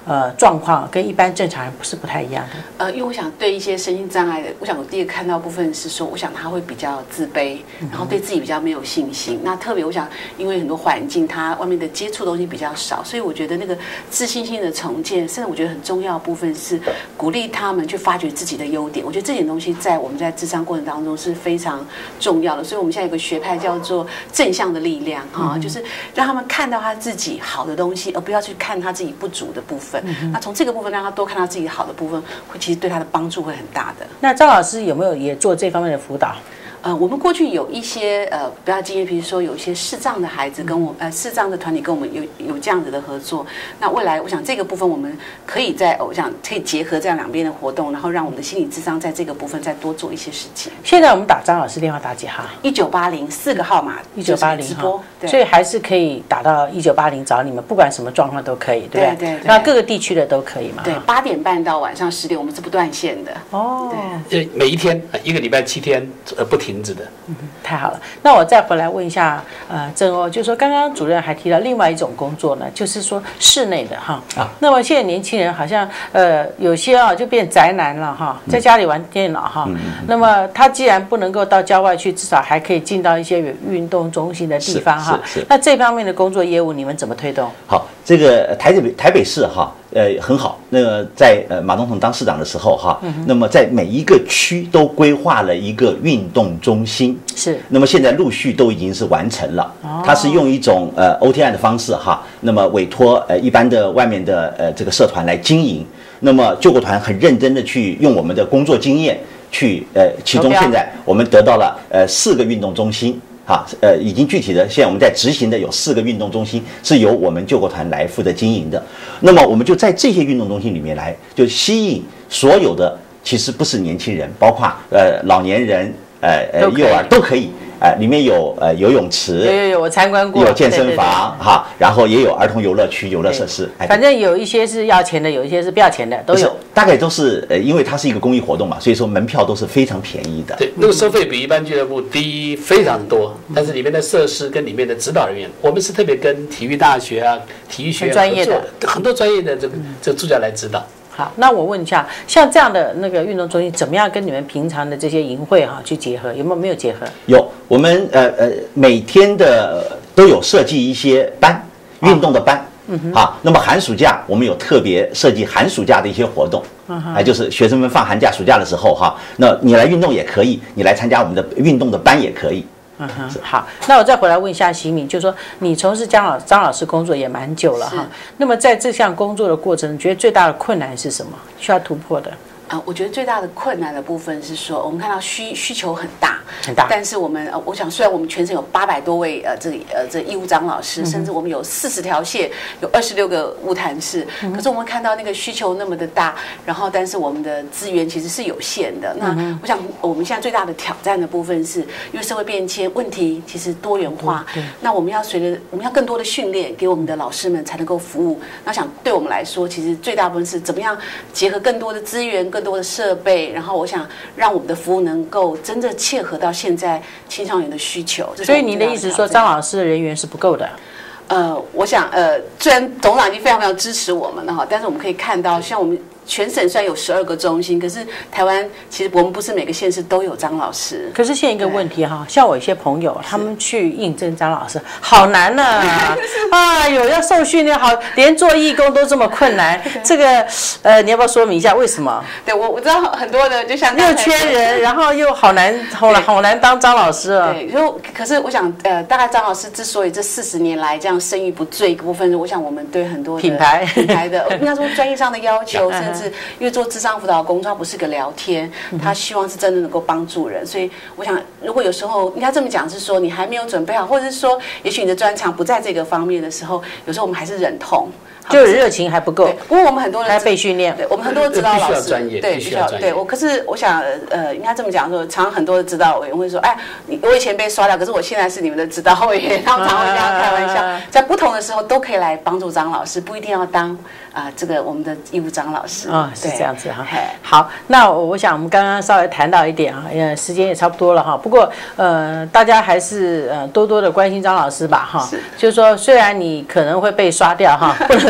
呃状况跟一般正常人不是不太一样的？ 呃，因为我想对一些身心障碍的，我想我第一个看到部分是说，我想他会比较自卑，然后对自己比较没有信心。那特别我想，因为很多环境他外面的接触东西比较少，所以我觉得那个自信心的重建，甚至我觉得很重要的部分是鼓励他们去发掘自己的优点。我觉得这点东西在我们在諮商过程当中是非常重要的。所以我们现在有个学派叫做正向的力量哈、嗯，就是让他们看到他自己好的东西，而不要去看他自己不足的部分。嗯、那从这个部分让他多看到自己好的部分，会其实对他的帮助会很大的。 那张老师有没有也做这方面的辅导？ 呃，我们过去有一些呃比较经验，比如说有一些视障的孩子跟我呃视障的团体跟我们有有这样子的合作。那未来我想这个部分我们可以在我想可以结合这样两边的活动，然后让我们的心理咨商在这个部分再多做一些事情。 现在我们打张老师电话打几号？ 一九八零四个号码， 一九八零直播， 所以还是可以打到一九八零找你们，不管什么状况都可以，对不对？ 对对对。 那各个地区的都可以嘛？ 对，八点半到晚上十点，我们是不断线的。 哦， 对，每一天一个礼拜七天呃不停止的。 嗯，太好了。那我再回来问一下，呃，郑欧，就是说刚刚主任还提到另外一种工作呢，就是说室内的哈。啊。那么现在年轻人好像呃有些啊就变宅男了哈，在家里玩电脑哈。嗯。那么他既然不能够到郊外去，至少还可以进到一些有运动中心的地方哈。 是是。 那这方面的工作业务你们怎么推动？ 好，这个台北台北市哈。呃，很好。那个在呃马总统当市长的时候哈，嗯、那么在每一个区都规划了一个运动中心， 是。 那么现在陆续都已经是完成了。哦、它是用一种呃 O T I 的方式哈，那么委托呃一般的外面的呃这个社团来经营。那么救国团很认真的去用我们的工作经验去呃，其中现在我们得到了呃四个运动中心。哈，呃，已经具体的，现在我们在执行的有四个运动中心是由我们救国团来负责经营的。那么我们就在这些运动中心里面来，就吸引所有的，其实不是年轻人，包括呃老年人、呃呃幼儿都可以。呃，里面有呃游泳池， 有有有，我参观过， 有健身房哈，然后也有儿童游乐区、游乐设施。 反正有一些是要钱的，有一些是不要钱的，都有。 大概都是呃，因为它是一个公益活动嘛，所以说门票都是非常便宜的。 对，那个收费比一般俱乐部低非常多，但是里面的设施跟里面的指导人员，我们是特别跟体育大学啊、体育学院合作的，很多专业的这个这个助教来指导。 好，那我问一下，像这样的那个运动中心，怎么样跟你们平常的这些营会哈去结合？有没有没有结合？ 有，我们呃呃每天的都有设计一些班，运动的班。哦嗯哼。啊，那么寒暑假我们有特别设计寒暑假的一些活动，啊、呃，就是学生们放寒假、暑假的时候哈，那你来运动也可以，你来参加我们的运动的班也可以。 嗯哼，好，那我再回来问一下习敏，就是说你从事张老张老师工作也蛮久了哈，那么在这项工作的过程，你觉得最大的困难是什么？需要突破的？ 啊、呃，我觉得最大的困难的部分是说，我们看到需需求很大， 很大， 但是我们呃，我想虽然我们全省有八百多位呃这呃这义务张老师，嗯、甚至我们有四十条线，有二十六个物谈室，嗯、可是我们看到那个需求那么的大，然后但是我们的资源其实是有限的。那、嗯、我想我们现在最大的挑战的部分是，因为社会变迁，问题其实多元化，嗯、那我们要随着我们要更多的训练给我们的老师们才能够服务。那想对我们来说，其实最大部分是怎么样结合更多的资源。更多的设备，然后我想让我们的服务能够真正切合到现在青少年的需求。 所以您的意思是说，张老师的人员是不够的？ 呃，我想，呃，虽然董事长已经非常非常支持我们了哈，但是我们可以看到，像我们全省虽然有十二个中心，可是台湾其实我们不是每个县市都有张老师。 可是现在一个问题哈，像我一些朋友，他们去应征张老师，好难呢、啊！啊，有要受训练，好，连做义工都这么困难。这个，呃，你要不要说明一下为什么？ 对我我知道很多的，就像又缺人，然后又好难，好难好难当张老师啊。 对，就可是我想，呃，大概张老师之所以这四十年来这样声誉不坠一个部分，我想我们对很多的品牌品牌的应该说专业上的要求，甚至因为做諮商辅导工作，它不是个聊天，他希望是真的能够帮助人。所以我想，如果有时候应该这么讲，是说你还没有准备好，或者是说，也许你的专长不在这个方面的时候，有时候我们还是忍痛。 就是热情还不够， 不过我们很多人还被训练， 对我们很多指导老师， 对， 必须要对我。可是我想，呃，应该这么讲说，常常很多的指导委员会说，哎，我以前被刷掉，可是我现在是你们的指导委员，他们常会跟他开玩笑，在不同的时候都可以来帮助张老师，不一定要当啊、呃、这个我们的义务张老师啊、哦，是这样子哈。好，那我想我们刚刚稍微谈到一点啊，呃，时间也差不多了哈。不过呃，大家还是呃多多的关心张老师吧哈。就是说，虽然你可能会被刷掉哈，不能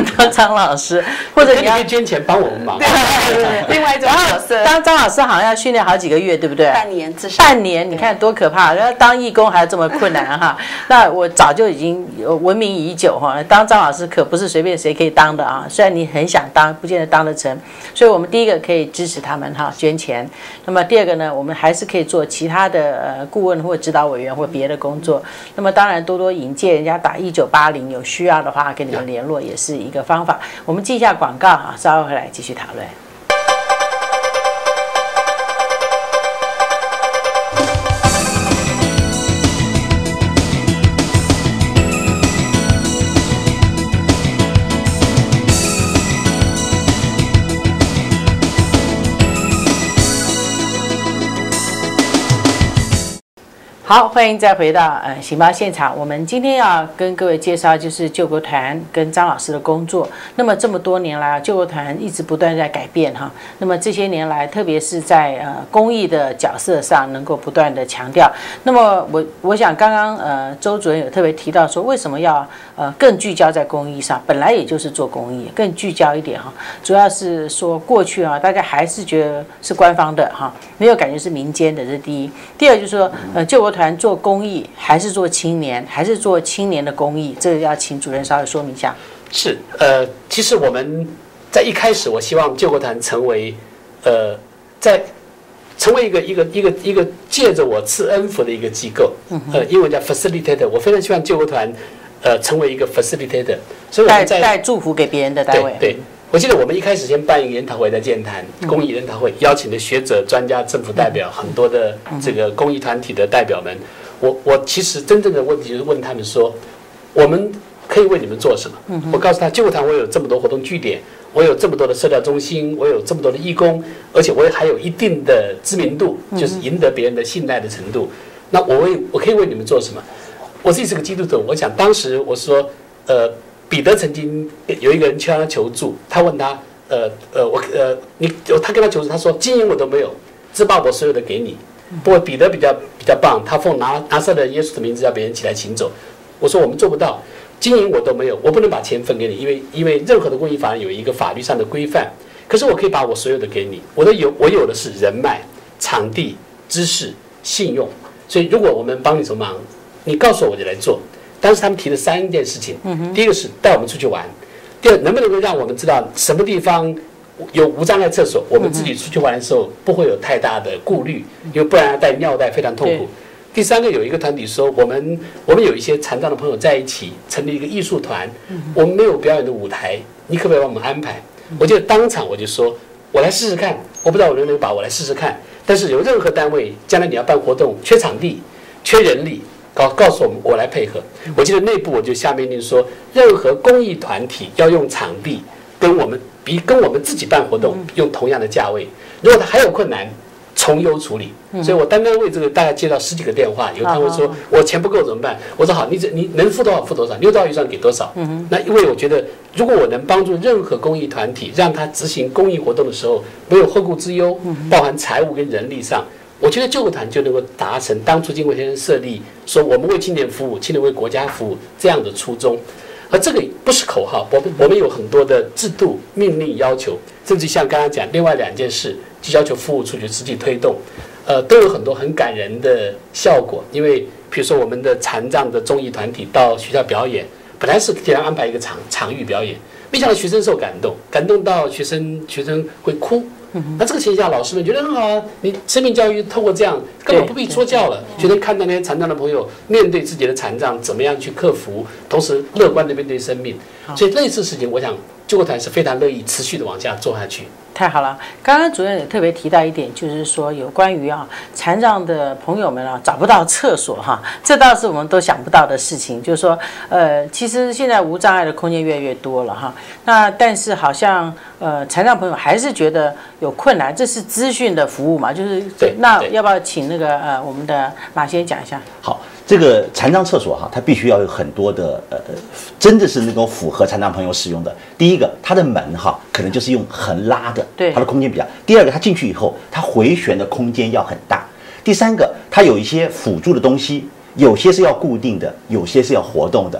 当张老师，或者你要可以捐钱帮我们忙。 对对对， 另外一种角色， 当张老师好像要训练好几个月，对不对？ 半年至少。 半年，你看多可怕！然后当义工还有这么困难哈。那我早就已经闻名已久哈，当张老师可不是随便谁可以当的啊。虽然你很想当，不见得当得成。所以我们第一个可以支持他们哈，捐钱。那么第二个呢，我们还是可以做其他的呃顾问或指导委员或别的工作。那么当然多多引荐人家打一九八零，有需要的话跟你们联络也是一个方法。我们记一下广告哈，稍后回来继续讨论。好，欢迎再回到呃行报现场。我们今天要跟各位介绍就是救国团跟张老师的工作。那么这么多年来，救国团一直不断在改变哈。那么这些年来，特别是在呃公益的角色上，能够不断的强调。那么我我想刚刚呃周主任有特别提到说，为什么要呃更聚焦在公益上？本来也就是做公益，更聚焦一点哈。主要是说过去啊，大家还是觉得是官方的哈，没有感觉是民间的，这是第一。第二就是说，呃救国团做公益还是做青年，还是做青年的公益，这个要请主任稍微说明一下。 是，呃，其实我们在一开始，我希望救国团成为，呃，在成为一个一个一个一个借着我赐恩福的一个机构，呃，英文叫 facilitator。我非常希望救国团，呃，成为一个 facilitator。所以我们在带祝福给别人的单位。 对。对我记得我们一开始先办一个研讨会，在健谈公益研讨会，邀请的学者、专家、政府代表，很多的这个公益团体的代表们。我我其实真正的问题就是问他们说，我们可以为你们做什么？我告诉他，救国团我有这么多活动据点，我有这么多的社教中心，我有这么多的义工，而且我还有一定的知名度，就是赢得别人的信赖的程度。那我为我可以为你们做什么？我自己是个基督徒，我想当时我说，呃。彼得曾经有一个人向他求助，他问他，呃呃，我呃你，他跟他求助，他说金银我都没有，只把我所有的给你。不过彼得比较比较棒，他奉拿拿撒勒耶稣的名字叫别人起来行走。我说我们做不到，金银我都没有，我不能把钱分给你，因为因为任何的公益法案有一个法律上的规范。可是我可以把我所有的给你，我的有我有的是人脉、场地、知识、信用。所以如果我们帮你什么忙，你告诉我我就来做。当时他们提了三件事情，第一个是带我们出去玩，第二能不能够让我们知道什么地方有无障碍厕所，我们自己出去玩的时候不会有太大的顾虑，因为不然要带尿袋非常痛苦。第三个有一个团体说，我们我们有一些残障的朋友在一起成立一个艺术团，我们没有表演的舞台，你可不可以帮我们安排？我就当场我就说，我来试试看，我不知道我能不能把我来试试看，但是有任何单位将来你要办活动，缺场地、缺人力。告告诉我们，我来配合。我记得内部我就下命令说，任何公益团体要用场地跟我们比，跟我们自己办活动用同样的价位。如果他还有困难，从优处理。所以我单单为这个大概接到十几个电话，有他会说我钱不够怎么办？我说好，你你能付多少付多少，你有多少预算给多少。那因为我觉得，如果我能帮助任何公益团体，让他执行公益活动的时候没有后顾之忧，包含财务跟人力上。我觉得救国团就能够达成当初经国先生设立说我们为青年服务，青年为国家服务这样的初衷，而这个不是口号，我们我们有很多的制度、命令要求，甚至像刚刚讲另外两件事，就要求服务处去实际推动，呃，都有很多很感人的效果。因为比如说我们的残障的综艺团体到学校表演，本来是给他安排一个场场域表演，没想到学生受感动，感动到学生学生会哭。那这个现象，老师们觉得很好啊！你生命教育透过这样，根本不必说教了。觉得看到那些残障的朋友面对自己的残障，怎么样去克服，同时乐观的面对生命。所以类似事情，我想救国团是非常乐意持续的往下做下去。 太好了，刚刚主任也特别提到一点，就是说有关于啊残障的朋友们啊找不到厕所哈，这倒是我们都想不到的事情。就是说，呃，其实现在无障碍的空间越来越多了哈，那但是好像呃残障朋友还是觉得有困难，这是资讯的服务嘛，就是那要不要请那个呃我们的马先讲一下？ 好。这个残障厕所哈，它必须要有很多的呃，真的是那种符合残障朋友使用的。第一个，它的门哈可能就是用横拉的， 对， 它的空间比较。第二个，它进去以后，它回旋的空间要很大。第三个，它有一些辅助的东西，有些是要固定的，有些是要活动的。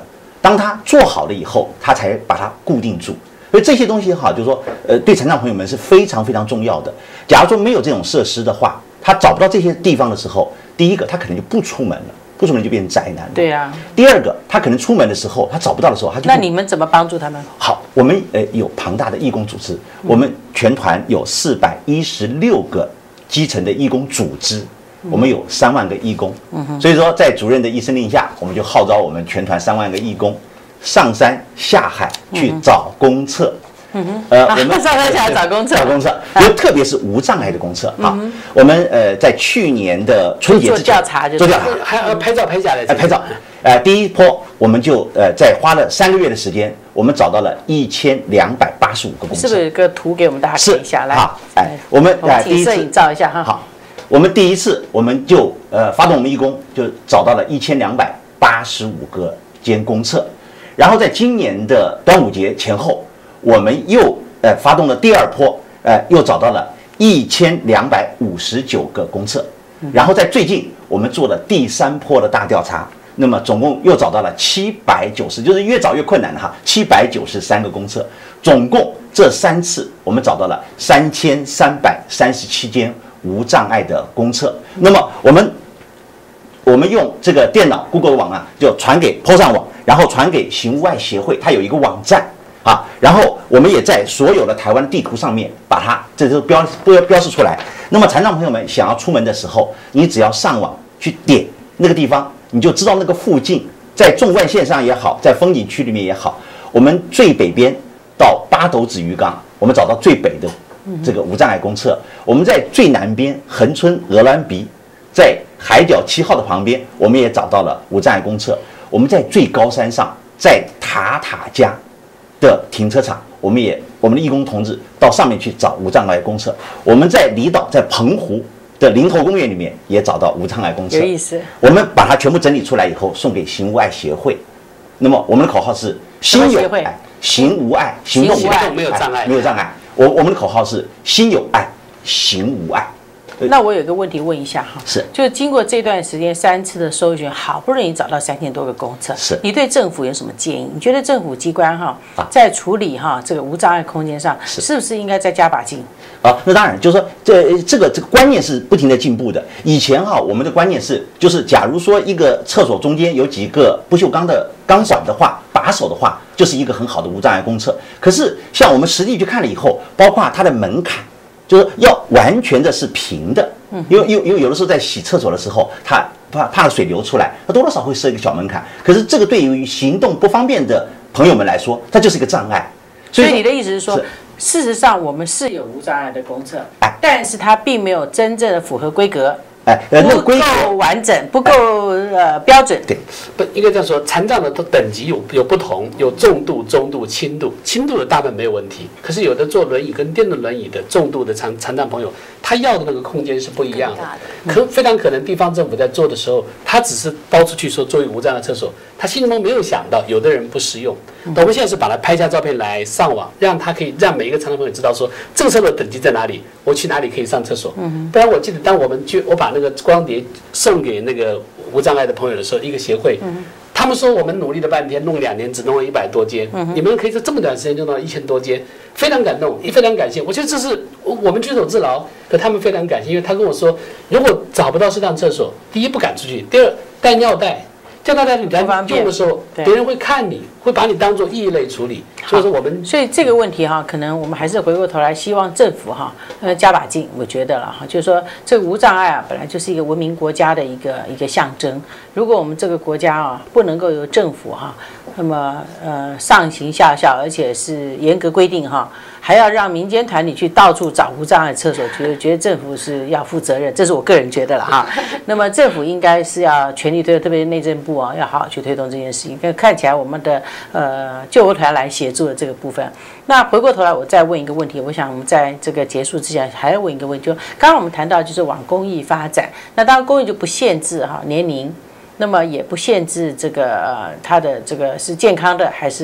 当他做好了以后，他才把它固定住。所以这些东西哈，就是说，呃，对残障朋友们是非常非常重要的。假如说没有这种设施的话，他找不到这些地方的时候，第一个他可能就不出门了，不出门就变宅男了。 对呀、啊。 第二个，他可能出门的时候，他找不到的时候，他就那你们怎么帮助他们？ 好，我们呃有庞大的义工组织，我们全团有四百一十六个基层的义工组织。我们有三万个义工，所以说在主任的一声令下，我们就号召我们全团三万个义工上山下海去找公厕。 嗯哼，呃，我们上山下海找公厕， 找公厕，因为特别是无障碍的公厕啊。我们呃在去年的春节做调查， 做调查，还要拍照拍下来， 拍照。呃，第一波我们就呃在花了三个月的时间，我们找到了一千两百八十五个公厕。 是不是有个图给我们大家看一下？来， 好，哎，我们来第一摄影照一下哈。 好。我们第一次，我们就呃发动我们义工，就找到了一千两百八十五个间公厕，然后在今年的端午节前后，我们又呃发动了第二波，呃又找到了一千两百五十九个公厕，然后在最近我们做了第三波的大调查，那么总共又找到了七百九十，就是越找越困难了哈，七百九十三个公厕，总共这三次我们找到了三千三百三十七间。无障碍的公厕，那么我们我们用这个电脑 Google 网啊，就传给 po 上网，然后传给行无碍协会，它有一个网站啊，然后我们也在所有的台湾地图上面把它这就标标标示出来。那么残障朋友们想要出门的时候，你只要上网去点那个地方，你就知道那个附近，在纵贯线上也好，在风景区里面也好，我们最北边到八斗子鱼缸，我们找到最北的。这个无障碍公厕，我们在最南边恒春鹅銮鼻，在海角七号的旁边，我们也找到了无障碍公厕。我们在最高山上，在塔塔加的停车场，我们也我们的义工同志到上面去找无障碍公厕。我们在离岛，在澎湖的林头公园里面也找到无障碍公厕。 有意思。 我们把它全部整理出来以后，送给行无碍协会。那么我们的口号是心有爱，行无碍，行动无碍， 没有障碍， 没有障碍。我我们的口号是心有爱，行无碍。 那我有个问题问一下哈， 是， 就经过这段时间三次的搜寻，好不容易找到三千多个公厕， 是你对政府有什么建议？你觉得政府机关哈在处理哈这个无障碍空间上，是不是应该再加把劲？ 啊，那当然，就是说这这个这个观念是不停的进步的。以前哈，我们的观念是，就是假如说一个厕所中间有几个不锈钢的钢管的话，把手的话，就是一个很好的无障碍公厕。可是像我们实地去看了以后，包括它的门槛。就是要完全的是平的，因为因为因为有的时候在洗厕所的时候，它怕怕水流出来，它多多少会设一个小门槛。可是这个对于行动不方便的朋友们来说，它就是一个障碍。 所以你的意思是说，事实上我们是有无障碍的公厕，但是它并没有真正的符合规格。 哎，呃，那个规格不够完整，不够呃标准。 对， 不应该这样说。残障的都等级有有不同，有重度、中度、轻度。轻度的大部分没有问题，可是有的坐轮椅跟电动轮椅的重度的残残障朋友，他要的那个空间是不一样的。可非常可能地方政府在做的时候，他只是包出去说做一个无障碍厕所，他心中没有想到有的人不实用。我们现在是把它拍下照片来上网，让他可以让每一个残障朋友知道说这个厕所等级在哪里，我去哪里可以上厕所。不然我记得当我们去我把那个光碟送给那个无障碍的朋友的时候，一个协会，他们说我们努力了半天，弄两年只弄了一百多间，你们可以在这么短时间就弄到一千多间，非常感动，也非常感谢。我觉得这是我们举手之劳，可他们非常感谢，因为他跟我说，如果找不到适当厕所，第一不敢出去，第二带尿袋。这样大家你来用的时候，别人会看你，会把你当做异类处理。所以说我们， 所以这个问题哈，可能我们还是回过头来，希望政府哈，呃，加把劲。我觉得了哈，就是说这个无障碍啊，本来就是一个文明国家的一个一个象征。如果我们这个国家啊，不能够由政府哈，那么呃上行下效，而且是严格规定哈，还要让民间团体去到处找无障碍厕所，觉得觉得政府是要负责任，这是我个人觉得了哈。那么政府应该是要全力推动，特别是内政部啊，要好好去推动这件事情。看起来我们的呃救国团来协助的这个部分。那回过头来，我再问一个问题，我想我们在这个结束之前还要问一个问题，就刚刚我们谈到就是往公益发展，那当然公益就不限制哈年龄。那么也不限制这个呃，他的这个是健康的还是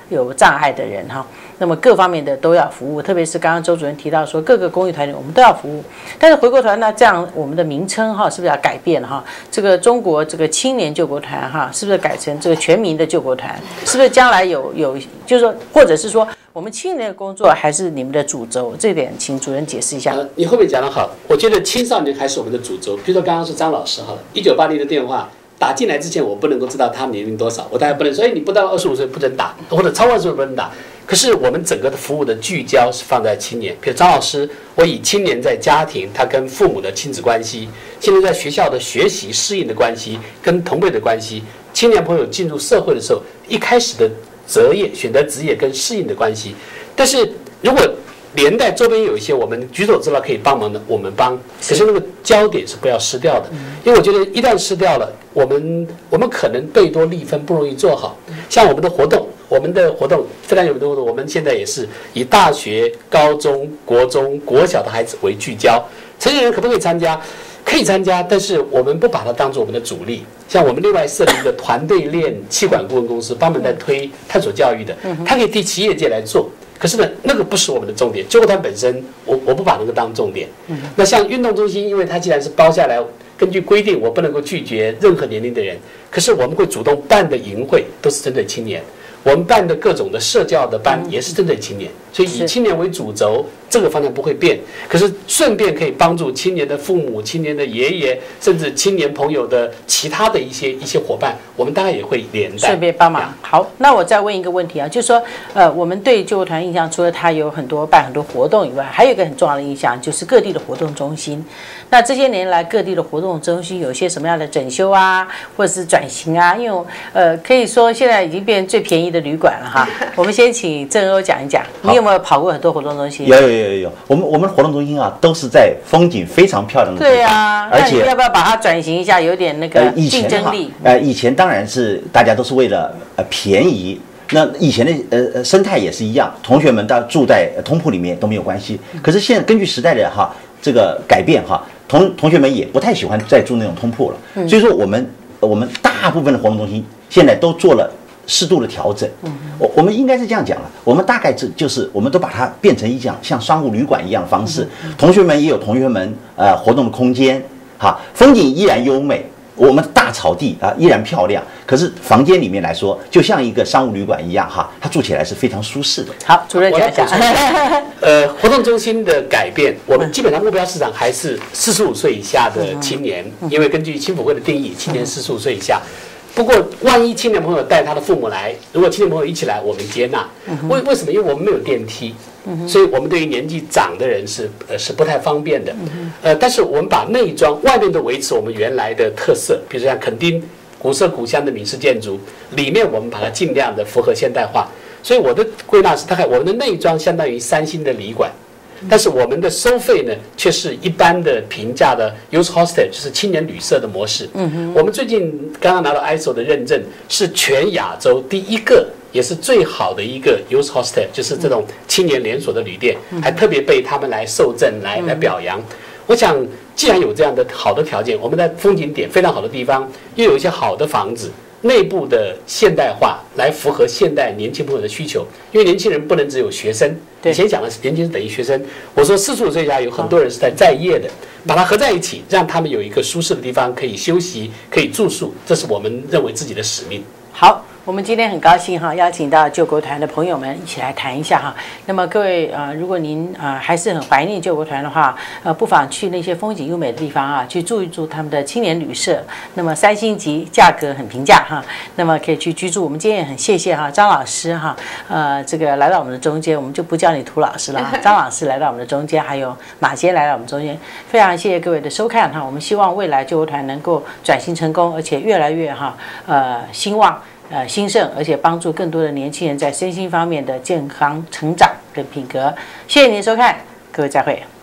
有障碍的人哈。那么各方面的都要服务，特别是刚刚周主任提到说各个公益团体我们都要服务。但是回国团呢，这样我们的名称哈是不是要改变了哈？这个中国这个青年救国团哈，是不是改成这个全民的救国团？是不是将来有有就是说，或者是说我们青年的工作还是你们的主轴？这点请主任解释一下。 呃，你后面讲得好，我觉得青少年还是我们的主轴。比如说刚刚是张老师好了，一九八零的电话。打进来之前，我不能够知道他年龄多少，我当然不能说，哎，你不到二十五岁不能打，或者超过二十五岁不能打。可是我们整个的服务的聚焦是放在青年，比如张老师，我以青年在家庭，他跟父母的亲子关系，青年在学校的学习适应的关系，跟同辈的关系，青年朋友进入社会的时候，一开始的择业、选择职业跟适应的关系。但是如果连带周边有一些我们举手之劳可以帮忙的，我们帮。可是那个焦点是不要失掉的，因为我觉得一旦失掉了，我们我们可能贝多利分不容易做好。像我们的活动，我们的活动非常有名的活动，我们现在也是以大学、高中、国中、国小的孩子为聚焦。成年人可不可以参加？可以参加，但是我们不把它当作我们的主力。像我们另外设立一个团队链企管顾问公司，帮我们在推探索教育的，它可以替企业界来做。可是呢，那个不是我们的重点。救国团本身，我我不把那个当重点。那像运动中心，因为它既然是包下来，根据规定，我不能够拒绝任何年龄的人。可是我们会主动办的营会都是针对青年，我们办的各种的社教的班也是针对青年，所以以青年为主轴，这个方向不会变。可是顺便可以帮助青年的父母、青年的爷爷，甚至青年朋友的其他的一些一些伙伴，我们当然也会连带顺便帮忙。好，那我再问一个问题啊，就是说，呃，我们对救国团印象，除了它有很多办很多活动以外，还有一个很重要的印象就是各地的活动中心。那这些年来，各地的活动中心有些什么样的整修啊，或者是转型啊？因为呃，可以说现在已经变成最便宜的旅馆了哈。我们先请郑欧讲一讲，你有没有跑过很多活动中心？ 有有有有有，我们我们活动中心啊，都是在风景非常漂亮的地方。 对啊， 而且要不要把它转型一下，有点那个竞争力？ 呃，以前当然是大家都是为了呃便宜。那以前的呃呃生态也是一样，同学们大家住在通铺里面都没有关系。可是现在根据时代的哈这个改变哈，同同学们也不太喜欢再住那种通铺了。嗯、所以说我们我们大部分的活动中心现在都做了适度的调整。嗯、我我们应该是这样讲了，我们大概这就是我们都把它变成一讲像商务旅馆一样的方式，嗯、同学们也有同学们呃活动的空间，哈，风景依然优美。我们大草地啊依然漂亮，可是房间里面来说，就像一个商务旅馆一样哈，它住起来是非常舒适的。 好，主任讲一下。 呃，活动中心的改变，我们基本上目标市场还是四十五岁以下的青年，因为根据青辅会的定义，青年四十五岁以下。不过，万一青年朋友带他的父母来，如果青年朋友一起来，我们接纳。为为什么？因为我们没有电梯。所以我们对于年纪长的人是呃是不太方便的，呃，但是我们把内装外面都维持我们原来的特色，比如像垦丁古色古香的闽式建筑，里面我们把它尽量的符合现代化。所以我的归纳是，大概我们的内装相当于三星的旅馆，但是我们的收费呢，却是一般的平价的 youth hostel， 就是青年旅社的模式。嗯我们最近刚刚拿到 I S O 的认证，是全亚洲第一个。也是最好的一个 youth hostel， 就是这种青年连锁的旅店，还特别被他们来受赠、来来表扬。我想，既然有这样的好的条件，我们在风景点非常好的地方，又有一些好的房子，内部的现代化来符合现代年轻朋友的需求。因为年轻人不能只有学生，以前讲的是年轻人等于学生。我说四十五岁以下有很多人是在在业的，把它合在一起，让他们有一个舒适的地方可以休息、可以住宿，这是我们认为自己的使命。 好。我们今天很高兴哈，邀请到救国团的朋友们一起来谈一下哈。那么各位呃，如果您啊、呃、还是很怀念救国团的话，呃，不妨去那些风景优美的地方啊，去住一住他们的青年旅社。那么三星级，价格很平价哈。那么可以去居住。我们今天也很谢谢哈张老师哈，呃，这个来到我们的中间，我们就不叫你涂老师了哈。张老师来到我们的中间，还有马杰来到我们中间，非常谢谢各位的收看哈。我们希望未来救国团能够转型成功，而且越来越哈呃兴旺。呃，兴盛，而且帮助更多的年轻人在身心方面的健康成长跟品格。谢谢您的收看，各位再会。